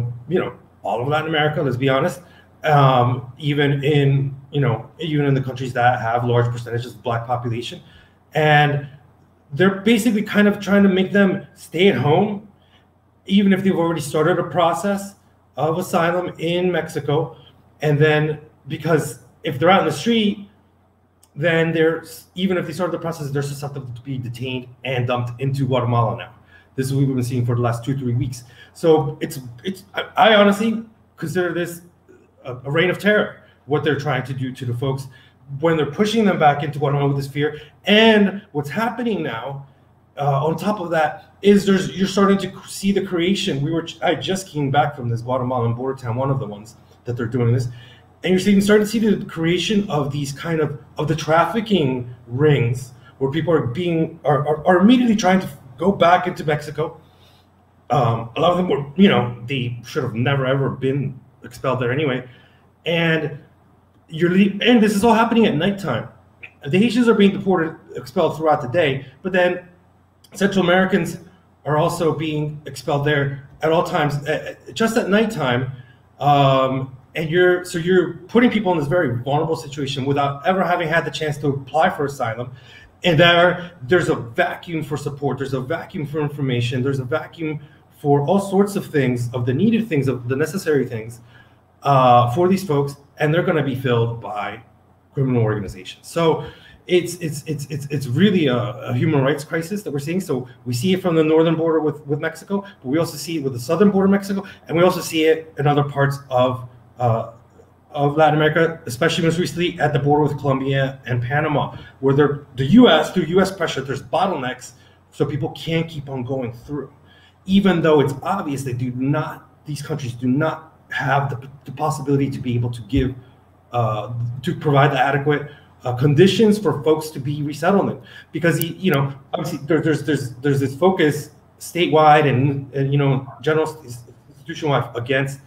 of Latin America, let's be honest, even in the countries that have large percentages of Black population. And they're basically kind of trying to make them stay at home, even if they've already started a process of asylum in Mexico. And then, because if they're out in the street, then even if they started the process, they're susceptible to be detained and dumped into Guatemala now. This is what we've been seeing for the last 2-3 weeks. So I honestly consider this a reign of terror, what they're trying to do to the folks when they're pushing them back into Guatemala with this fear. And what's happening now, on top of that, is you're starting to see the creation. I just came back from this Guatemalan border town, one of the ones that they're doing this, and you're starting to see the creation of these kind of the trafficking rings, where people are immediately trying to go back into Mexico. A lot of them were, they should have never ever been expelled there anyway, and this is all happening at nighttime. The Haitians are being deported, expelled throughout the day, but then Central Americans are also being expelled there at all times, just at nighttime. And you're putting people in this very vulnerable situation without ever having had the chance to apply for asylum. And there's a vacuum for support. There's a vacuum for information. There's a vacuum for all sorts of things, of the needed things, of the necessary things for these folks. And they're going to be filled by criminal organizations. So it's really a human rights crisis that we're seeing. So we see it from the northern border with Mexico, but we also see it with the southern border of Mexico, and we also see it in other parts of Latin America, especially most recently at the border with Colombia and Panama, where through U.S. pressure, there's bottlenecks, so people can't keep on going through, even though it's obvious these countries do not have the possibility to be able to give, to provide the adequate conditions for folks to be resettled in, because obviously there's this focus statewide and general institution-wide against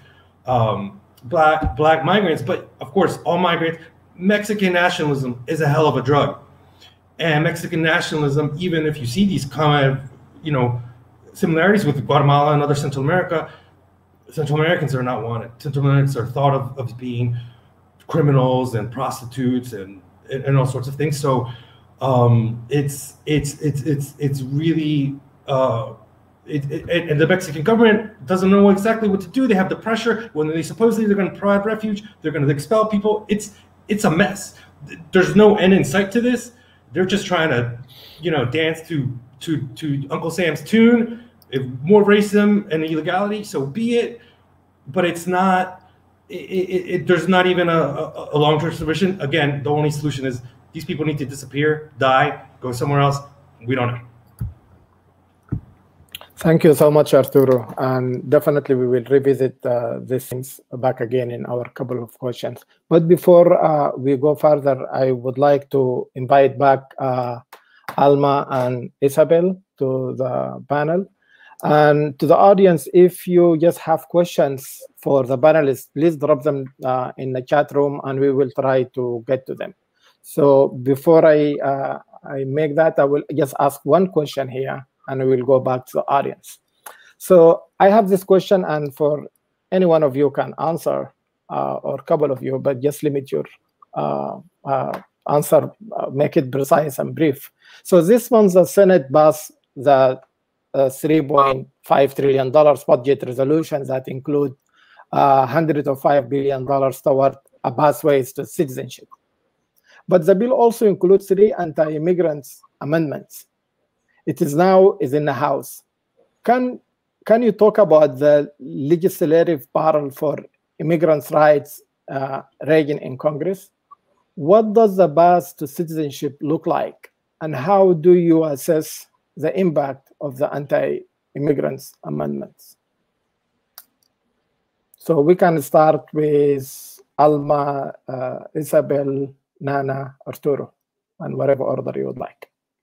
black migrants, but of course all migrants. Mexican nationalism is a hell of a drug, and Mexican nationalism, even if you see these kind of similarities with Guatemala and other Central Americans are not wanted. Central Americans are thought of as being criminals and prostitutes and all sorts of things. So it's really and the Mexican government doesn't know exactly what to do. They have the pressure when they're going to provide refuge. They're going to expel people. It's a mess. There's no end in sight to this. They're just trying to dance to Uncle Sam's tune. If more racism and illegality, so be it. But it's not. There's not even a long-term solution. Again, the only solution is these people need to disappear, die, go somewhere else. We don't know. Thank you so much, Arturo. And definitely we will revisit these things back again in our couple of questions. But before we go further, I would like to invite back Alma and Isabel to the panel. And to the audience, if you just have questions for the panelists, please drop them in the chat room and we will try to get to them. So before I make that, I will just ask one question here and we will go back to the audience. So I have this question, and for any one of you can answer, or a couple of you, but just limit your answer, make it precise and brief. So this month, the Senate passed the $3.5 trillion budget resolution that include $105 billion toward pathways to citizenship. But the bill also includes 3 anti-immigrants amendments. It is now in the House. Can you talk about the legislative battle for immigrants' rights raging in Congress? What does the path to citizenship look like? And how do you assess the impact of the anti-immigrants amendments? So we can start with Alma, Isabel, Nana, Arturo, and whatever order you would like.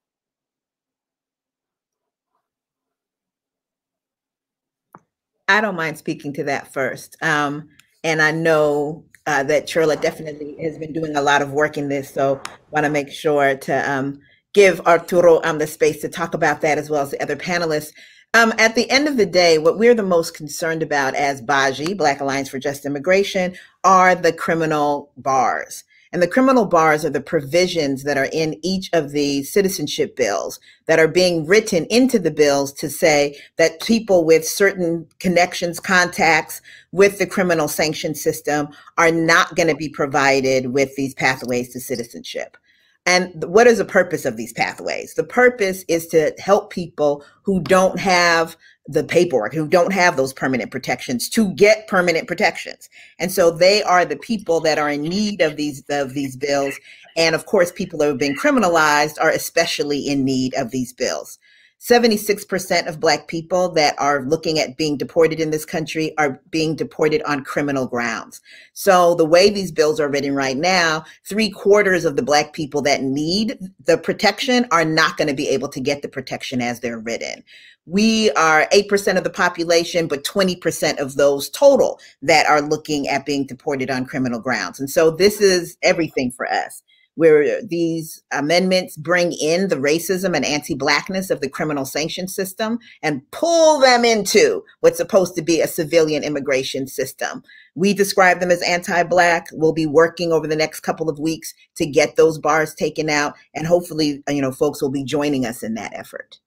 I don't mind speaking to that first. And I know that Shirla definitely has been doing a lot of work in this, so want to make sure to give Arturo the space to talk about that, as well as the other panelists. At the end of the day, what we're the most concerned about as BAJI, Black Alliance for Just Immigration, are the criminal bars. And the criminal bars are the provisions that are in each of the citizenship bills that are being written into the bills to say that people with certain connections, contacts with the criminal sanction system are not going to be provided with these pathways to citizenship. And what is the purpose of these pathways? The purpose is to help people who don't have the paperwork, who don't have those permanent protections, to get permanent protections. And so they are the people that are in need of these bills. And of course, people who have been criminalized are especially in need of these bills. 76% of Black people that are looking at being deported in this country are being deported on criminal grounds. So the way these bills are written right now, 3/4 of the Black people that need the protection are not going to be able to get the protection as they're written. We are 8% of the population, but 20% of those total that are looking at being deported on criminal grounds. And so this is everything for us, where these amendments bring in the racism and anti-Blackness of the criminal sanction system and pull them into what's supposed to be a civilian immigration system. We describe them as anti-Black. We'll be working over the next couple of weeks to get those bars taken out, and hopefully, folks will be joining us in that effort.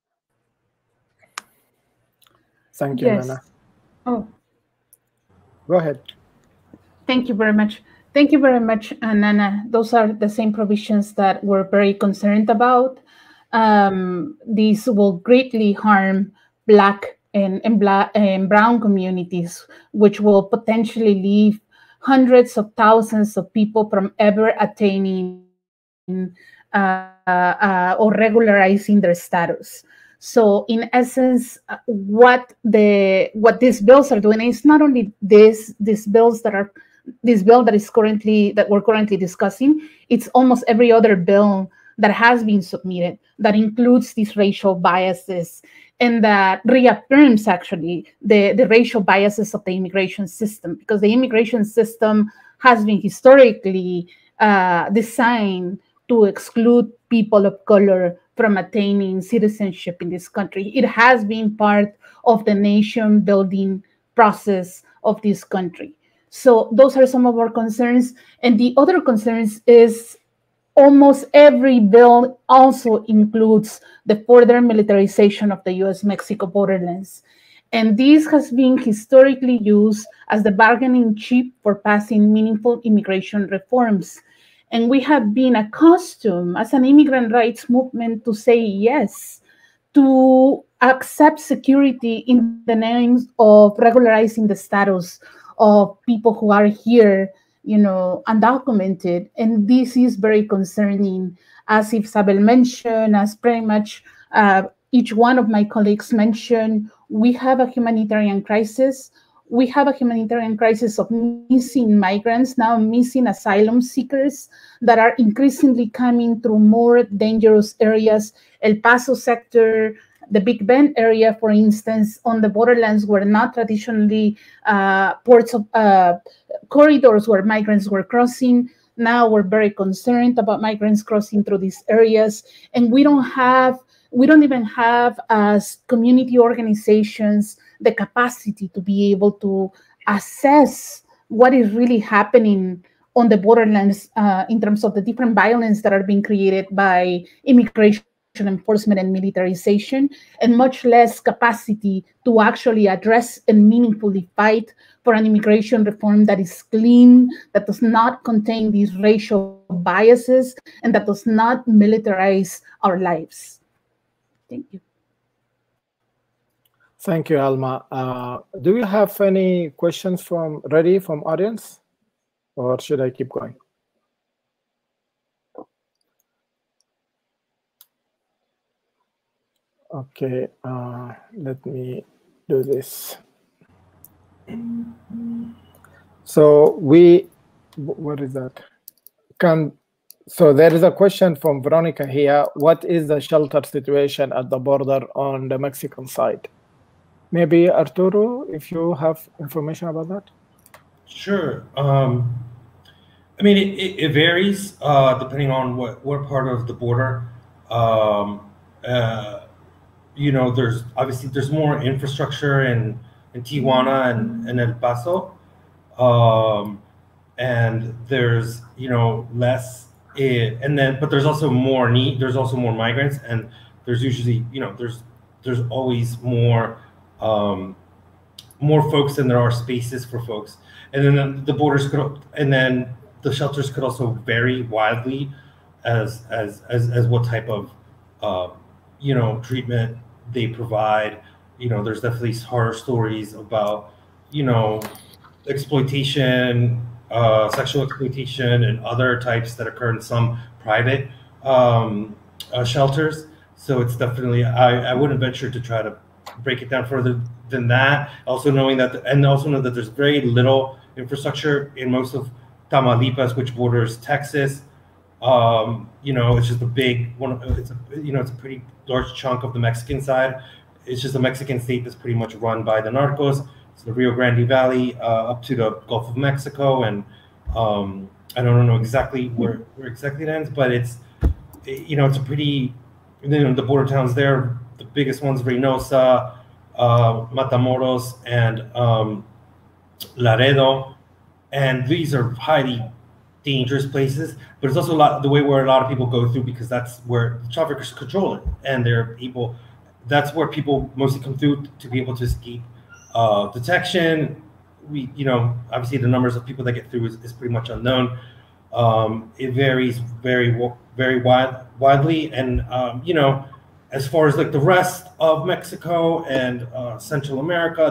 Thank you, Nana. Oh, go ahead. Thank you very much. Thank you very much, Nana. Those are the same provisions that we're very concerned about. These will greatly harm Black and brown communities, which will potentially leave hundreds of thousands of people from ever attaining or regularizing their status. So in essence, what these bills are doing is not only this bill that we're currently discussing, it's almost every other bill that has been submitted that includes these racial biases and that reaffirms actually the racial biases of the immigration system, because the immigration system has been historically designed to exclude people of color from attaining citizenship in this country. It has been part of the nation building process of this country. So those are some of our concerns. And the other concerns is almost every bill also includes the further militarization of the US-Mexico borderlands. And this has been historically used as the bargaining chip for passing meaningful immigration reforms. And we have been accustomed as an immigrant rights movement to say yes, to accept security in the name of regularizing the status of people who are here, undocumented. And this is very concerning, as Isabel mentioned, as pretty much each one of my colleagues mentioned, we have a humanitarian crisis. We have a humanitarian crisis of missing migrants, now missing asylum seekers that are increasingly coming through more dangerous areas. El Paso sector, the Big Bend area, for instance, on the borderlands were not traditionally ports of corridors where migrants were crossing. Now we're very concerned about migrants crossing through these areas, and we don't even have, as community organizations, the capacity to be able to assess what is really happening on the borderlands in terms of the different violence that are being created by immigration enforcement and militarization, and much less capacity to actually address and meaningfully fight for an immigration reform that is clean, that does not contain these racial biases, and that does not militarize our lives. Thank you. Thank you, Alma. Do you have any questions from audience, or should I keep going? Okay, let me do this. So what is that? So there is a question from Veronica here. What is the shelter situation at the border on the Mexican side? Maybe Arturo, if you have information about that. Sure. I mean, it varies depending on what part of the border. You know, there's more infrastructure in Tijuana and El Paso, and there's less. But there's also more need. There's also more migrants, and there's usually there's always more folks than there are spaces for folks. And then the borders and then the shelters could also vary wildly as what type of treatment they provide. There's definitely horror stories about exploitation, sexual exploitation, and other types that occur in some private shelters. So it's definitely, I wouldn't venture to try to break it down further than that. Also know that there's very little infrastructure in most of Tamaulipas, which borders Texas. It's just a big one. It's a pretty large chunk of the Mexican side. It's just a Mexican state that's pretty much run by the narcos. It's the Rio Grande Valley up to the Gulf of Mexico, and I don't know exactly where exactly it ends, but it's a pretty the border towns there. The biggest ones: Reynosa, Matamoros, and Laredo, and these are highly dangerous places, but it's also the way where a lot of people go through, because that's where the traffickers control it, and that's where people mostly come through to be able to escape detection. Obviously the numbers of people that get through is pretty much unknown. It varies very widely, and as far as like the rest of Mexico and Central America,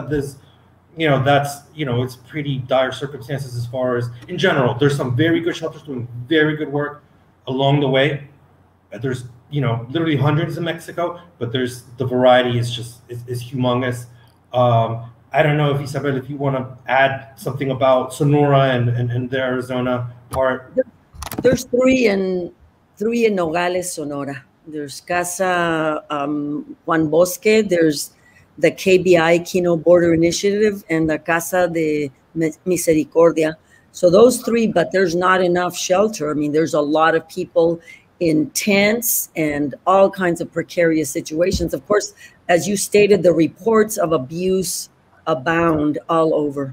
it's pretty dire circumstances as far as in general. There's some very good shelters doing very good work along the way. There's literally hundreds in Mexico, but the variety is humongous. I don't know if Isabel, if you want to add something about Sonora and the Arizona part. There's three in Nogales, Sonora. There's Casa Juan Bosque. There's the KBI, Kino Border Initiative, and the Casa de Misericordia. So those three, but there's not enough shelter. I mean, there's a lot of people in tents and all kinds of precarious situations. Of course, as you stated, the reports of abuse abound all over.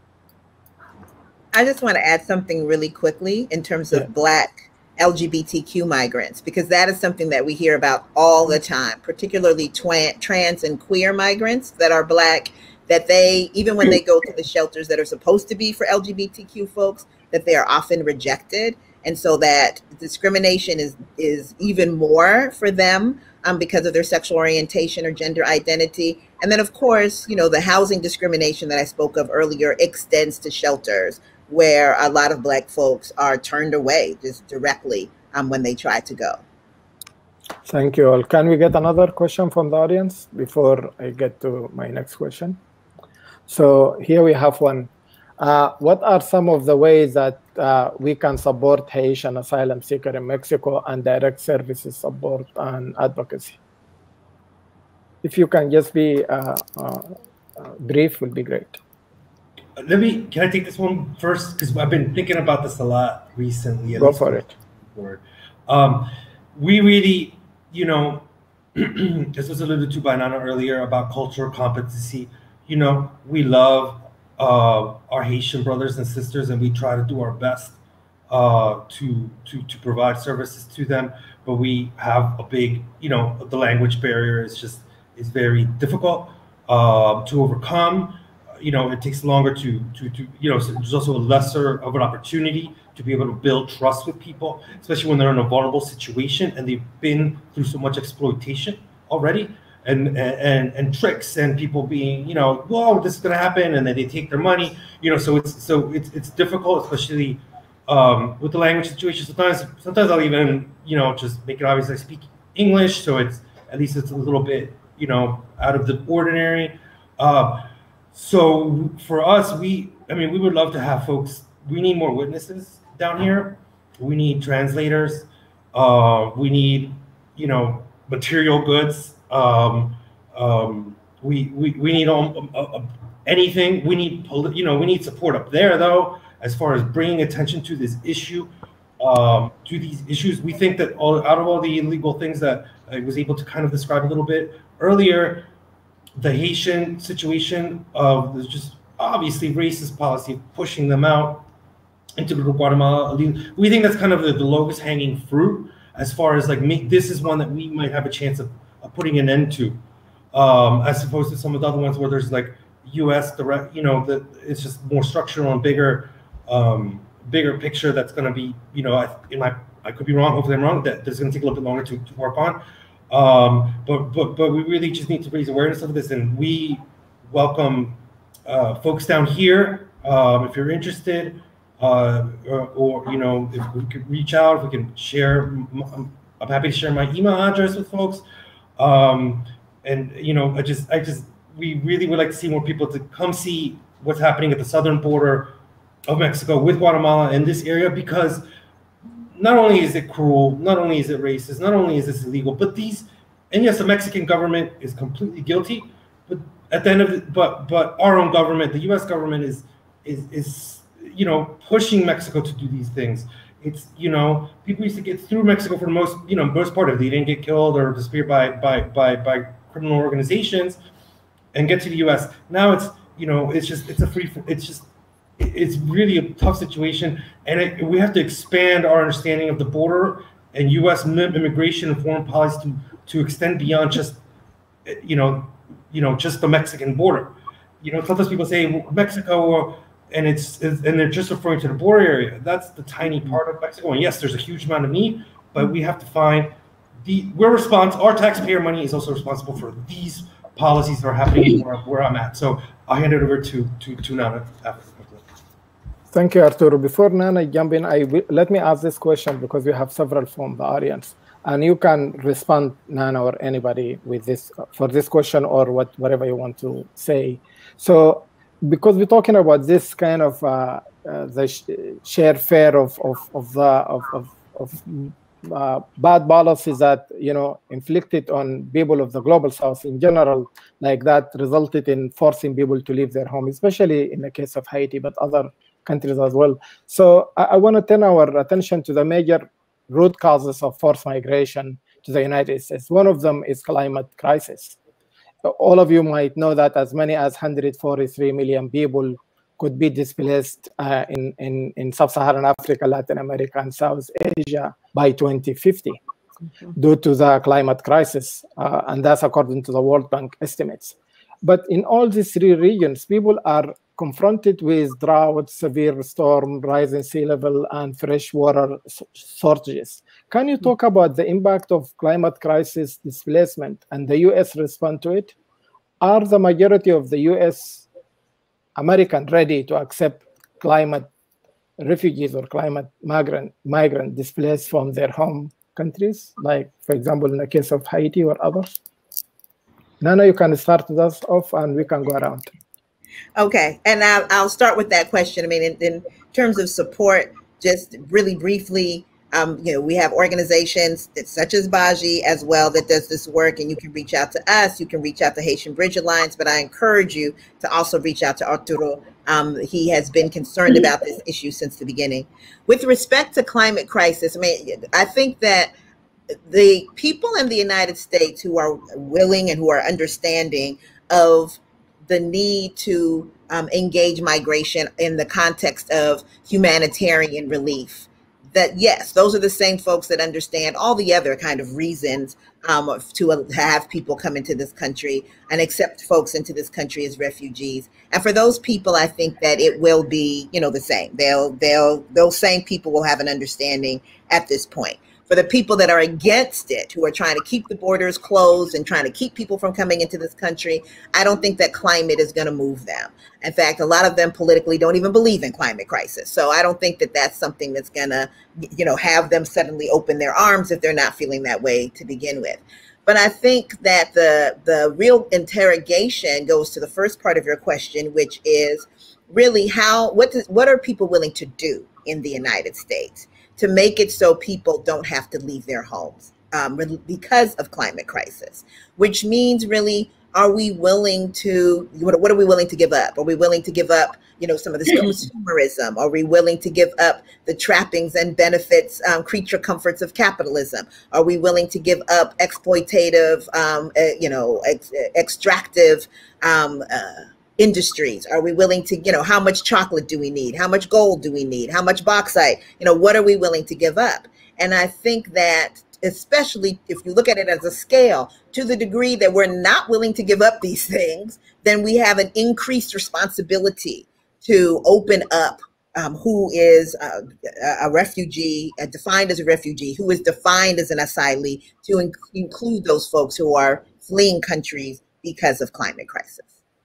I just want to add something really quickly in terms of Black LGBTQ migrants, because that is something that we hear about all the time, particularly trans and queer migrants that are Black, that even when they go to the shelters that are supposed to be for LGBTQ folks, that they are often rejected. And so that discrimination is even more for them because of their sexual orientation or gender identity. And then, of course, the housing discrimination that I spoke of earlier extends to shelters, where a lot of Black folks are turned away just directly when they try to go. Thank you all. Can we get another question from the audience before I get to my next question? So here we have one. What are some of the ways that we can support Haitian asylum seeker in Mexico and direct services support and advocacy? If you can just be brief, would be great. Can I take this one first? Because I've been thinking about this a lot recently. Go for it. We really, you know, this was alluded to by Nana earlier about cultural competency. You know, we love our Haitian brothers and sisters, and we try to do our best to provide services to them. But we have a big, you know, the language barrier is very difficult to overcome. You know, it takes longer to you know, so there's also a lesser of an opportunity to be able to build trust with people, especially when they're in a vulnerable situation and they've been through so much exploitation already, and tricks, and people being, you know, whoa, this is going to happen, and then they take their money, you know. So it's difficult, especially with the language situation. Sometimes I'll even, you know, just make it obvious I speak English, so it's at least it's a little bit, you know, out of the ordinary. So for us, we would love to have folks. We need more witnesses down here. We need translators. We need, you know, material goods. We need anything. We need, you know, we need support up there though, as far as bringing attention to this issue, to these issues. We think that out of all the illegal things that I was able to kind of describe a little bit earlier, the Haitian situation of there's just obviously racist policy pushing them out into Guatemala. We think that's kind of the lowest hanging fruit as far as like this is one that we might have a chance of putting an end to, as opposed to some of the other ones where there's like U.S. direct, you know, that it's just more structural and bigger picture. That's going to be, you know, I could be wrong. Hopefully I'm wrong. That there's going to take a little bit longer to work on. But we really just need to raise awareness of this, and we welcome folks down here if you're interested, or you know, if we could reach out, if we can share. I'm happy to share my email address with folks, and you know, we really would like to see more people to come see what's happening at the southern border of Mexico with Guatemala in this area, because not only is it cruel, not only is it racist, not only is this illegal, but and yes, the Mexican government is completely guilty, but at the end of it, but our own government, the U.S. government is you know, pushing Mexico to do these things. It's, you know, people used to get through Mexico for the most part of it. They didn't get killed or disappeared by criminal organizations and get to the U.S. Now it's, you know, it's really a tough situation, and we have to expand our understanding of the border and U.S. immigration and foreign policy to extend beyond just, you know, just the Mexican border. You know, sometimes people say Mexico, and they're just referring to the border area. That's the tiny part of Mexico, and yes, there's a huge amount of need, but we have to find our taxpayer money is also responsible for these policies that are happening where I'm at. So I'll hand it over to Nana after. Thank you, Arturo. Before Nana jump in, let me ask this question because we have several from the audience, and you can respond, Nana or anybody, with this for this question or whatever you want to say. So, because we're talking about this kind of the shared fare of bad policies that, you know, inflicted on people of the global south in general, like that resulted in forcing people to leave their home, especially in the case of Haiti, but other countries as well. So I want to turn our attention to the major root causes of forced migration to the United States. One of them is climate crisis. All of you might know that as many as 143 million people could be displaced in sub-Saharan Africa, Latin America, and South Asia by 2050 due to the climate crisis, and that's according to the World Bank estimates. But in all these three regions, people are confronted with drought, severe storm, rising sea level, and fresh water shortages. Can you talk about the impact of climate crisis displacement and the U.S. response to it? Are the majority of the U.S. American ready to accept climate refugees or climate migrant displaced from their home countries, like, for example, in the case of Haiti or others? Nana, you can start us off and we can go around. Okay, and I'll start with that question. I mean, in terms of support, just really briefly, we have organizations such as Baji as well that does this work, and you can reach out to us. You can reach out to Haitian Bridge Alliance, but I encourage you to also reach out to Arturo. He has been concerned about this issue since the beginning. With respect to climate crisis, I mean, I think that the people in the United States who are willing and who are understanding of the need to engage migration in the context of humanitarian relief, that yes, those are the same folks that understand all the other kind of reasons to have people come into this country and accept folks into this country as refugees. And for those people, I think that it will be, the same. Those same people will have an understanding at this point. For the people that are against it, who are trying to keep the borders closed and trying to keep people from coming into this country, I don't think that climate is going to move them. In fact, a lot of them politically don't even believe in climate crisis. So I don't think that that's something that's going to, have them suddenly open their arms if they're not feeling that way to begin with. But I think that the real interrogation goes to the first part of your question, which is really what are people willing to do in the United States to make it so people don't have to leave their homes because of climate crisis, which means really, are we willing to, what are we willing to give up? Are we willing to give up, some of this consumerism? Are we willing to give up the trappings and benefits, creature comforts of capitalism? Are we willing to give up exploitative, extractive industries? Are we willing to, how much chocolate do we need? How much gold do we need? How much bauxite? What are we willing to give up? And I think that, especially if you look at it as a scale, to the degree that we're not willing to give up these things, then we have an increased responsibility to open up who is a refugee, defined as a refugee, who is defined as an asylee, to include those folks who are fleeing countries because of climate crisis.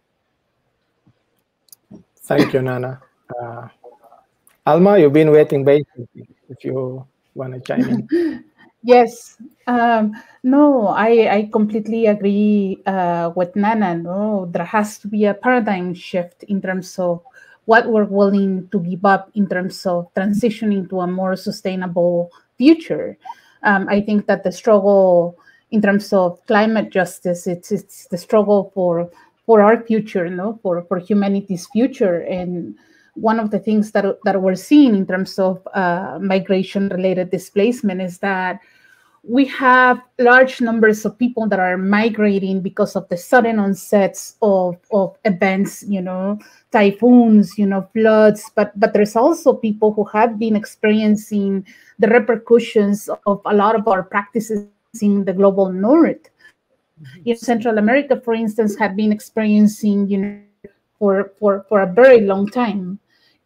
Thank you, Nana. Alma, you've been waiting patiently, if you want to chime in. Yes. No, I completely agree with Nana. No, there has to be a paradigm shift in terms of what we're willing to give up in terms of transitioning to a more sustainable future. I think that the struggle in terms of climate justice, it's the struggle for our future, for humanity's future. And one of the things that we're seeing in terms of migration-related displacement is that we have large numbers of people that are migrating because of the sudden onsets of events, typhoons, floods, but there's also people who have been experiencing the repercussions of a lot of our practices in the global north. Central America, for instance, had been experiencing, for a very long time.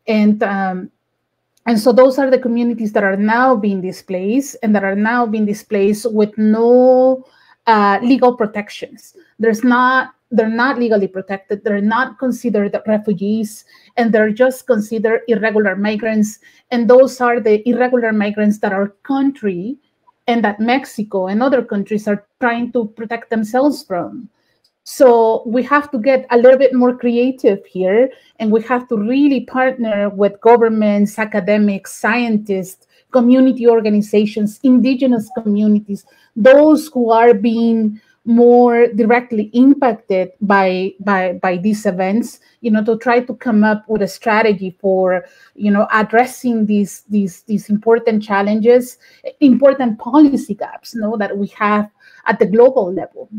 And so those are the communities that are now being displaced and that are now being displaced with no legal protections. They're not legally protected. They're not considered refugees, and they're just considered irregular migrants. And those are the irregular migrants that our country and that Mexico and other countries are trying to protect themselves from. So we have to get a little bit more creative here, and we have to really partner with governments, academics, scientists, community organizations, indigenous communities, those who are being more directly impacted by these events, to try to come up with a strategy for, addressing these important challenges, important policy gaps, that we have at the global level.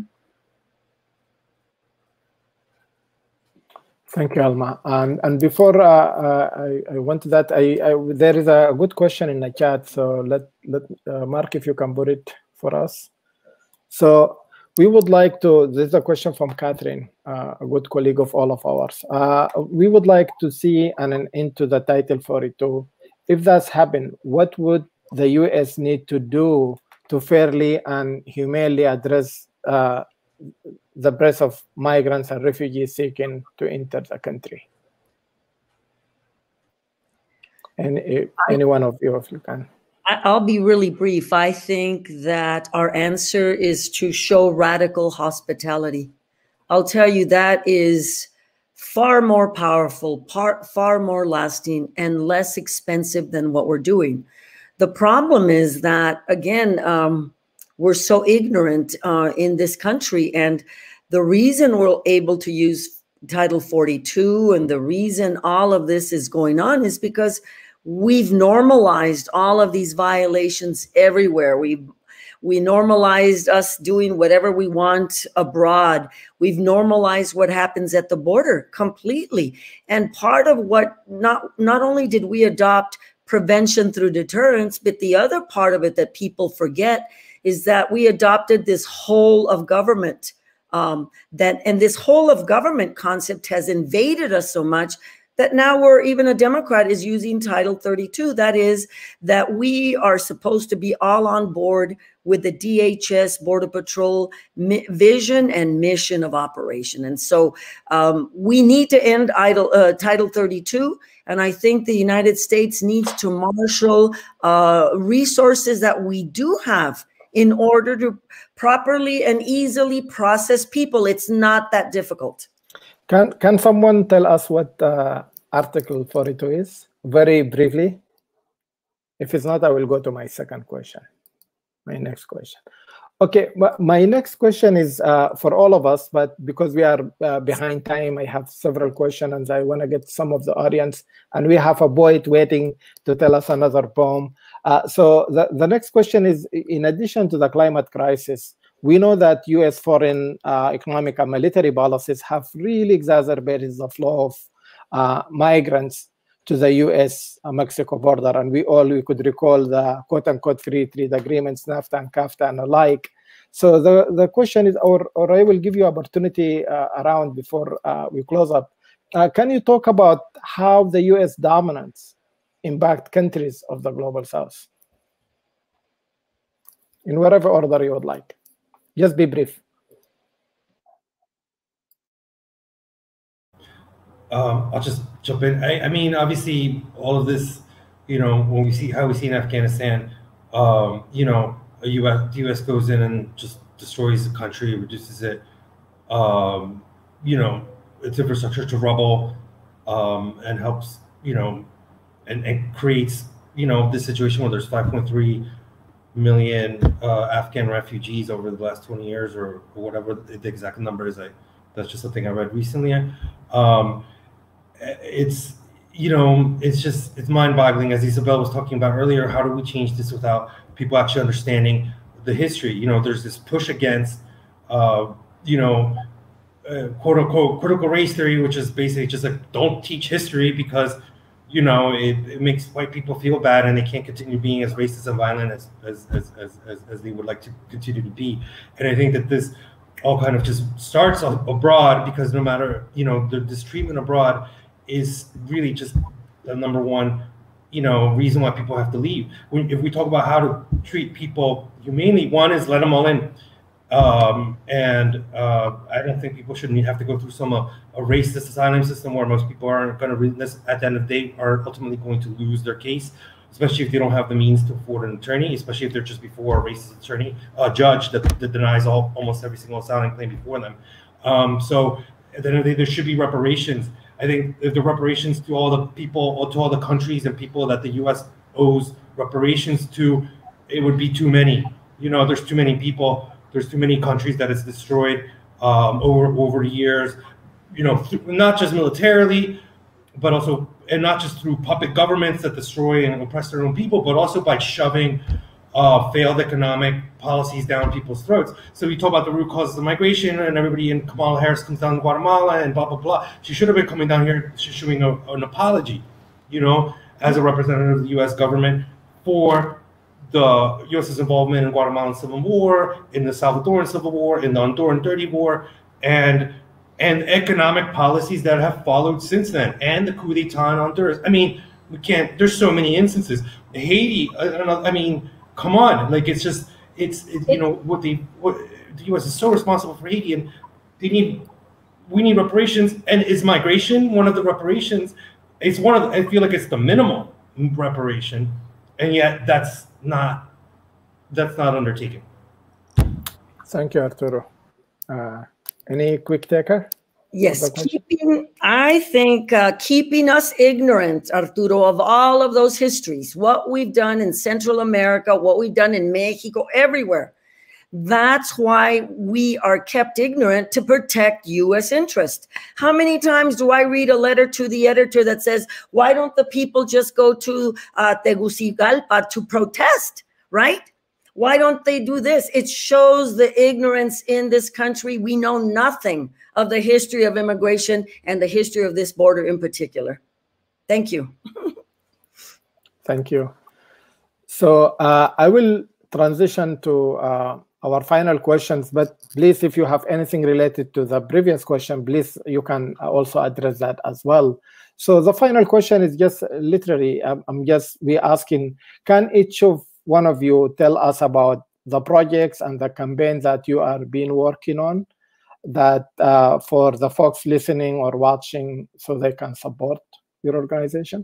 Thank you, Alma. And before I went to that, there is a good question in the chat. So let Mark, if you can put it for us. So we would like to, this is a question from Catherine, a good colleague of all of ours. We would like to see an end to the Title 42. If that's happened, what would the US need to do to fairly and humanely address the breadth of migrants and refugees seeking to enter the country? And any one of you, if you can. I'll be really brief. I think that our answer is to show radical hospitality. I'll tell you that is far more powerful, far more lasting, and less expensive than what we're doing. The problem is that, again, we're so ignorant in this country. And the reason we're able to use Title 42 and the reason all of this is going on is because we've normalized all of these violations everywhere. We normalized us doing whatever we want abroad. We've normalized what happens at the border completely. And part of what, not only did we adopt prevention through deterrence, but the other part of it that people forget is that we adopted this whole of government. And this whole of government concept has invaded us so much that now even a Democrat is using Title 32. That is, that we are supposed to be all on board with the DHS Border Patrol vision and mission of operation. And so we need to end Title 32. And I think the United States needs to marshal resources that we do have in order to properly and easily process people. It's not that difficult. Can someone tell us what Article 42 is, very briefly? If it's not, I will go to my second question, my next question. Okay, my next question is for all of us, but because we are behind time, I have several questions and I want to get some of the audience, and we have a poet waiting to tell us another poem. So the next question is, in addition to the climate crisis, we know that U.S. foreign economic and military policies have really exacerbated the flow of migrants to the U.S.-Mexico border. And we could recall the quote-unquote free trade agreements, NAFTA and CAFTA and alike. So the question is, or I will give you opportunity around before we close up. Can you talk about how the U.S. dominance impact countries of the Global South? In whatever order you would like. Just be brief. I'll just jump in. I mean, obviously, all of this, when we see how we see in Afghanistan, the U.S. goes in and just destroys the country, reduces it, its infrastructure to rubble, and helps, and creates, this situation where there's 5.3 million Afghan refugees over the last 20 years or whatever the exact number is. That's just something I read recently. It's mind-boggling, as Isabel was talking about earlier. How do we change this without people actually understanding the history? There's this push against, quote unquote, critical race theory, which is basically just like, don't teach history because, it makes white people feel bad and they can't continue being as racist and violent as they would like to continue to be. And I think that this all kind of just starts abroad, because no matter, this treatment abroad is really just the number one, reason why people have to leave. If we talk about how to treat people humanely, one is let them all in. I don't think people shouldn't have to go through a racist asylum system where most people aren't going to, at the end of the day, are ultimately going to lose their case, especially if they don't have the means to afford an attorney, especially if they're just before a racist attorney, a judge that denies almost every single asylum claim before them. So at the end of the day, there should be reparations. I think if the reparations to all the people, or to all the countries and people that the U.S. owes reparations to, it would be too many. There's too many people. There's too many countries that it's destroyed over the years. Not just militarily, but also, and not just through puppet governments that destroy and oppress their own people, but also by shoving failed economic policies down people's throats. So we talk about the root causes of migration, and everybody in Kamala Harris comes down to Guatemala and blah, blah, blah. She should have been coming down here issuing an apology, as a representative of the U.S. government for the U.S.'s involvement in Guatemalan Civil War, in the Salvadoran Civil War, in the Honduran Dirty War, and economic policies that have followed since then, and the coup d'etat in Honduras. I mean, we can't, there's so many instances. Haiti, I don't know, I mean, come on, like, it's just, what the U.S. is so responsible for Haiti, and we need reparations. And is migration one of the reparations? It's I feel like it's the minimal reparation. and yet that's not undertaken. Thank you, Arturo. Any quick taker? Yes, I think keeping us ignorant, Arturo, of all of those histories, what we've done in Central America, what we've done in Mexico, everywhere. That's why we are kept ignorant, to protect U.S. interest. How many times do I read a letter to the editor that says, why don't the people just go to Tegucigalpa to protest, right? Why don't they do this? It shows the ignorance in this country. We know nothing of the history of immigration and the history of this border in particular. Thank you. Thank you. So I will transition to our final questions, but please, if you have anything related to the previous question, please, you can also address that as well. So the final question is just literally, we asking, can each of one of you tell us about the projects and the campaigns that you are been working on, that for the folks listening or watching, so they can support your organization?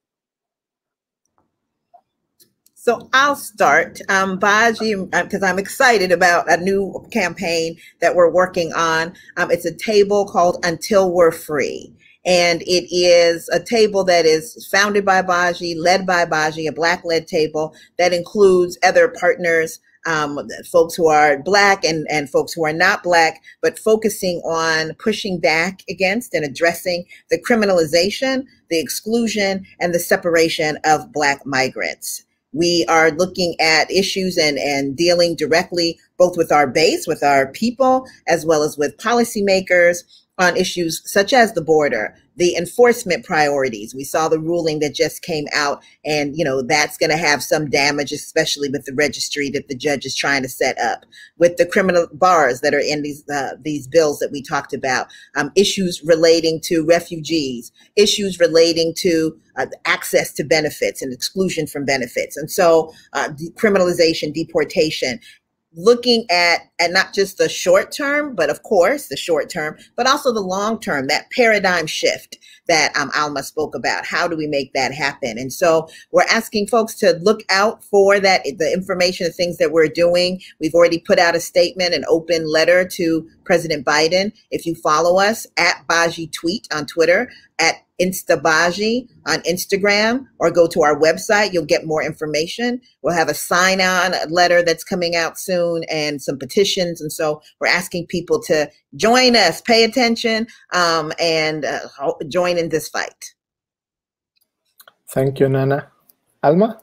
So I'll start, Baji, because I'm excited about a new campaign that we're working on. It's a table called Until We're Free. And it is a table that is founded by Baji, led by Baji, a Black-led table that includes other partners, folks who are Black and folks who are not Black, but focusing on pushing back against and addressing the criminalization, the exclusion, and the separation of Black migrants. We are looking at issues and dealing directly both with our base, with our people, as well as with policymakers on issues such as the border, the enforcement priorities. We saw the ruling that just came out, and that's going to have some damage, especially with the registry that the judge is trying to set up, with the criminal bars that are in these bills that we talked about, issues relating to refugees, issues relating to access to benefits and exclusion from benefits. And so criminalization, deportation, looking at not just the short term, but of course the short term, but also the long term, that paradigm shift that Alma spoke about. How do we make that happen? And so we're asking folks to look out for that, the information, the things that we're doing. We've already put out a statement, an open letter to President Biden. If you follow us at Baji Tweet on Twitter, at InstaBaji on Instagram, or go to our website, you'll get more information. We'll have a sign-on letter that's coming out soon and some petitions. And so we're asking people to join us, pay attention, and join in this fight. Thank you, Nana. Alma?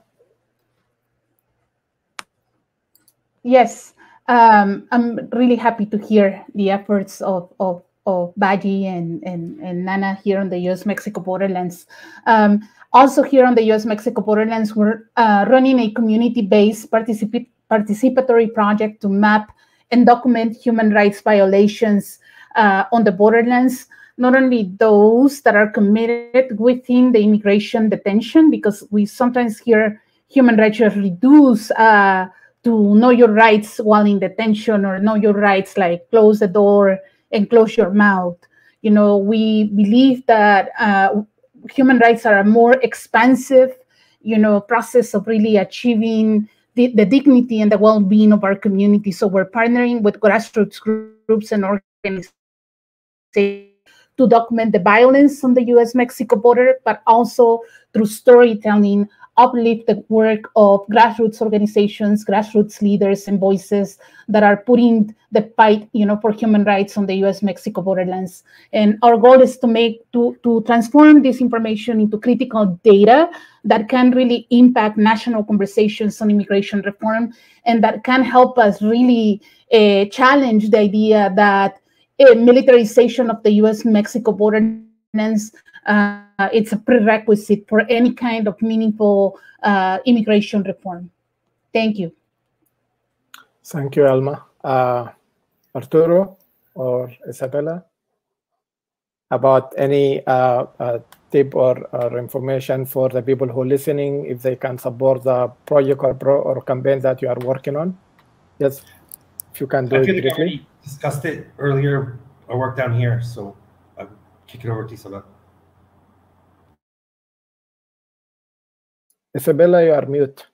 Yes, I'm really happy to hear the efforts of Baji and Nana here on the U.S.-Mexico borderlands. Also here on the U.S.-Mexico borderlands, we're running a community-based participatory project to map and document human rights violations on the borderlands, not only those that are committed within the immigration detention, because we sometimes hear human rights are reduced to know your rights while in detention, or know your rights like close the door and close your mouth. We believe that human rights are a more expansive, process of really achieving the dignity and the well-being of our community. So we're partnering with grassroots groups and organizations to document the violence on the U.S.-Mexico border, but also through storytelling, uplift the work of grassroots organizations, grassroots leaders, and voices that are putting the fight, for human rights on the U.S.-Mexico borderlands. And our goal is to transform this information into critical data that can really impact national conversations on immigration reform, and that can help us really challenge the idea that militarization of the U.S.-Mexico borderlands it's a prerequisite for any kind of meaningful immigration reform. Thank you. Thank you, Alma. Arturo or Isabella, about any tip or information for the people who are listening, if they can support the project or campaign that you are working on? Yes, if you can do it briefly. I already discussed it earlier. I work down here, so I'll kick it over to Isabella. Isabella, you are mute.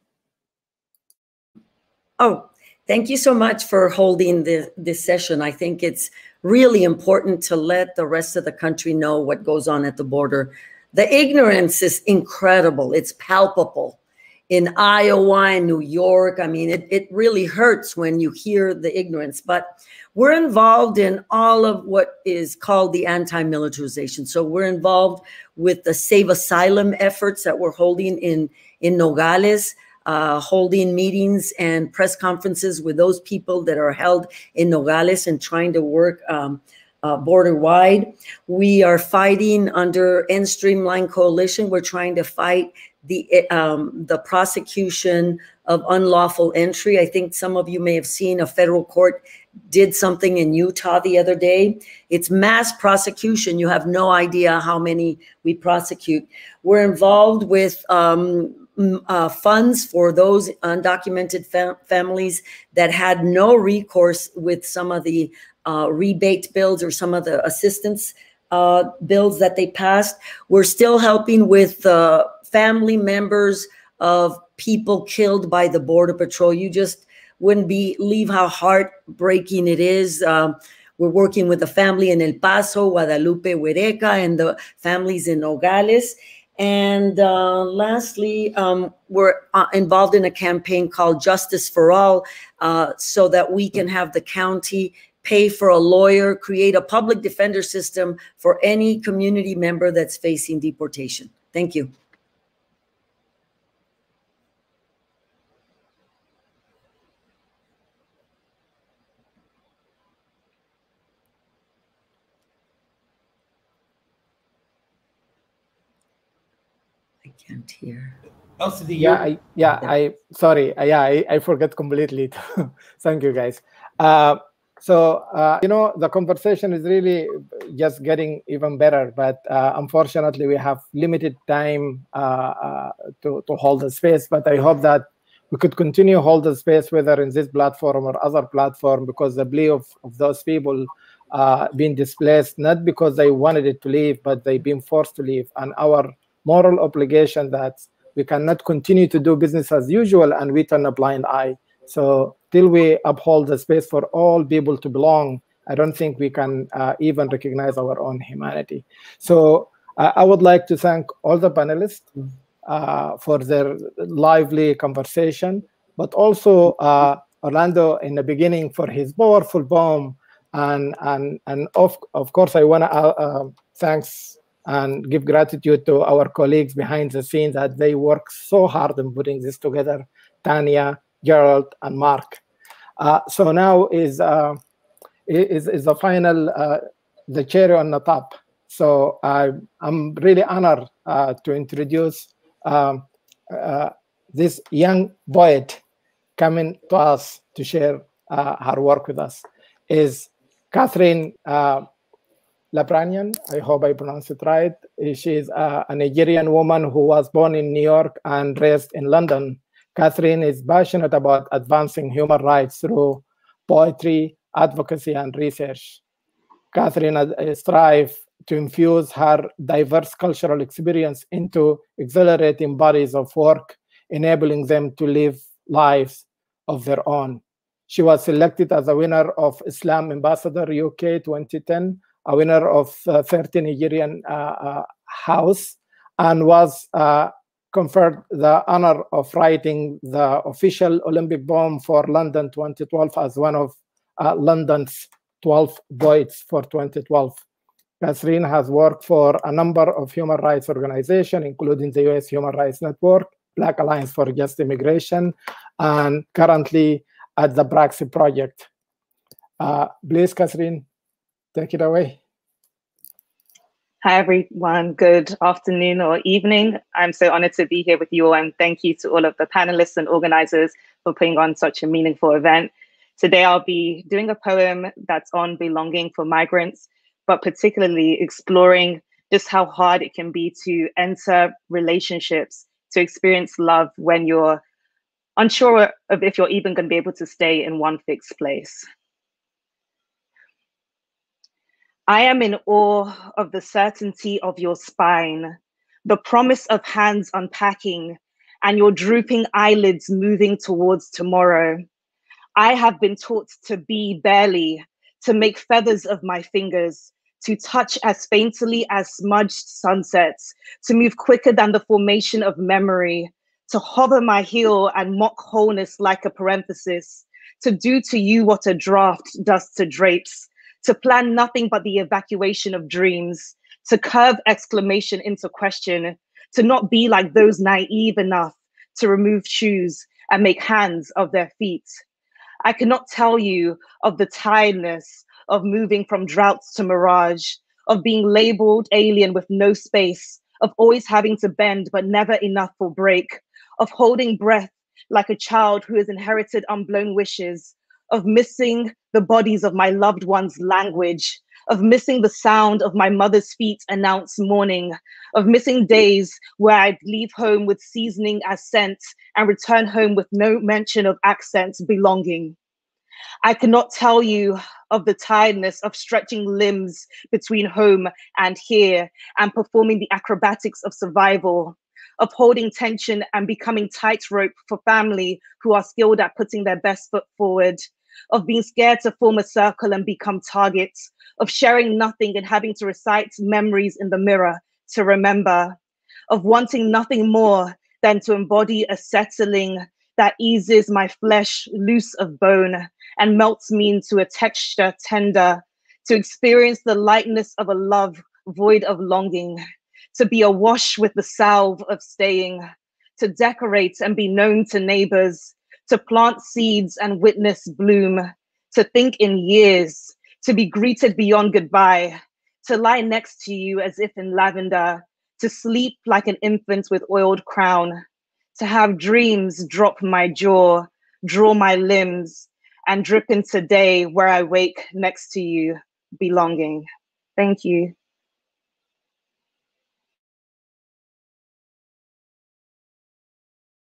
Oh, thank you so much for holding this session. I think it's really important to let the rest of the country know what goes on at the border. The ignorance is incredible. It's palpable. In Iowa and New York, I mean, it really hurts when you hear the ignorance, but we're involved in all of what is called the anti-militarization. So we're involved with the Save Asylum efforts that we're holding in Nogales, holding meetings and press conferences with those people that are held in Nogales and trying to work border-wide. We are fighting under End Streamline Coalition. We're trying to fight the prosecution of unlawful entry. I think some of you may have seen a federal court did something in Utah the other day. It's mass prosecution. You have no idea how many we prosecute. We're involved with funds for those undocumented families that had no recourse with some of the rebate bills or some of the assistance bills that they passed. We're still helping with family members of people killed by the Border Patrol. You just wouldn't believe how heartbreaking it is. We're working with the family in El Paso, Guadalupe, Huereca, and the families in Nogales. And lastly, we're involved in a campaign called Justice for All, so that we can have the county pay for a lawyer, create a public defender system for any community member that's facing deportation. Thank you. I can't hear. I forgot completely. Thank you, guys. You know, the conversation is really just getting even better, but unfortunately we have limited time to hold the space, but I hope that we could continue to hold the space, whether in this platform or other platform, because the plea of those people being displaced, not because they wanted it to leave, but they've been forced to leave, and our moral obligation that we cannot continue to do business as usual and we turn a blind eye. So till we uphold the space for all people to belong, I don't think we can even recognize our own humanity. So I would like to thank all the panelists for their lively conversation, but also Orlando in the beginning for his powerful poem. And of course, I want to thanks and give gratitude to our colleagues behind the scenes that they work so hard in putting this together, Tanya, Gerald, and Mark. So now is the final, the cherry on the top. So I'm really honored to introduce this young poet coming to us to share her work with us. Is Catherine Labranian, I hope I pronounced it right. She's a Nigerian woman who was born in New York and raised in London. Catherine is passionate about advancing human rights through poetry, advocacy, and research. Catherine strives to infuse her diverse cultural experience into exhilarating bodies of work, enabling them to live lives of their own. She was selected as a winner of Islam Ambassador UK 2010, a winner of 30 Nigerian House, and was conferred the honor of writing the official Olympic poem for London 2012 as one of London's 12 poets for 2012. Catherine has worked for a number of human rights organizations, including the US Human Rights Network, Black Alliance for Just Immigration, and currently at the Brexit Project. Please, Catherine, take it away. Hi, everyone. Good afternoon or evening. I'm so honored to be here with you all, and thank you to all of the panelists and organizers for putting on such a meaningful event. Today, I'll be doing a poem that's on belonging for migrants, but particularly exploring just how hard it can be to enter relationships, to experience love when you're unsure of if you're even going to be able to stay in one fixed place. I am in awe of the certainty of your spine, the promise of hands unpacking, and your drooping eyelids moving towards tomorrow. I have been taught to be barely, to make feathers of my fingers, to touch as faintly as smudged sunsets, to move quicker than the formation of memory, to hover my heel and mock wholeness like a parenthesis, to do to you what a draft does to drapes, to plan nothing but the evacuation of dreams, to curve exclamation into question, to not be like those naive enough to remove shoes and make hands of their feet. I cannot tell you of the tiredness of moving from droughts to mirage, of being labeled alien with no space, of always having to bend but never enough for break, of holding breath like a child who has inherited unblown wishes, of missing the bodies of my loved ones' language, of missing the sound of my mother's feet announce morning, of missing days where I'd leave home with seasoning as scent and return home with no mention of accents belonging. I cannot tell you of the tiredness of stretching limbs between home and here and performing the acrobatics of survival, of holding tension and becoming tightrope for family who are skilled at putting their best foot forward, of being scared to form a circle and become targets, of sharing nothing and having to recite memories in the mirror to remember, of wanting nothing more than to embody a settling that eases my flesh loose of bone and melts me into a texture tender, to experience the lightness of a love void of longing, to be awash with the salve of staying, to decorate and be known to neighbors, to plant seeds and witness bloom, to think in years, to be greeted beyond goodbye, to lie next to you as if in lavender, to sleep like an infant with oiled crown, to have dreams drop my jaw, draw my limbs, and drip into day where I wake next to you, belonging. Thank you.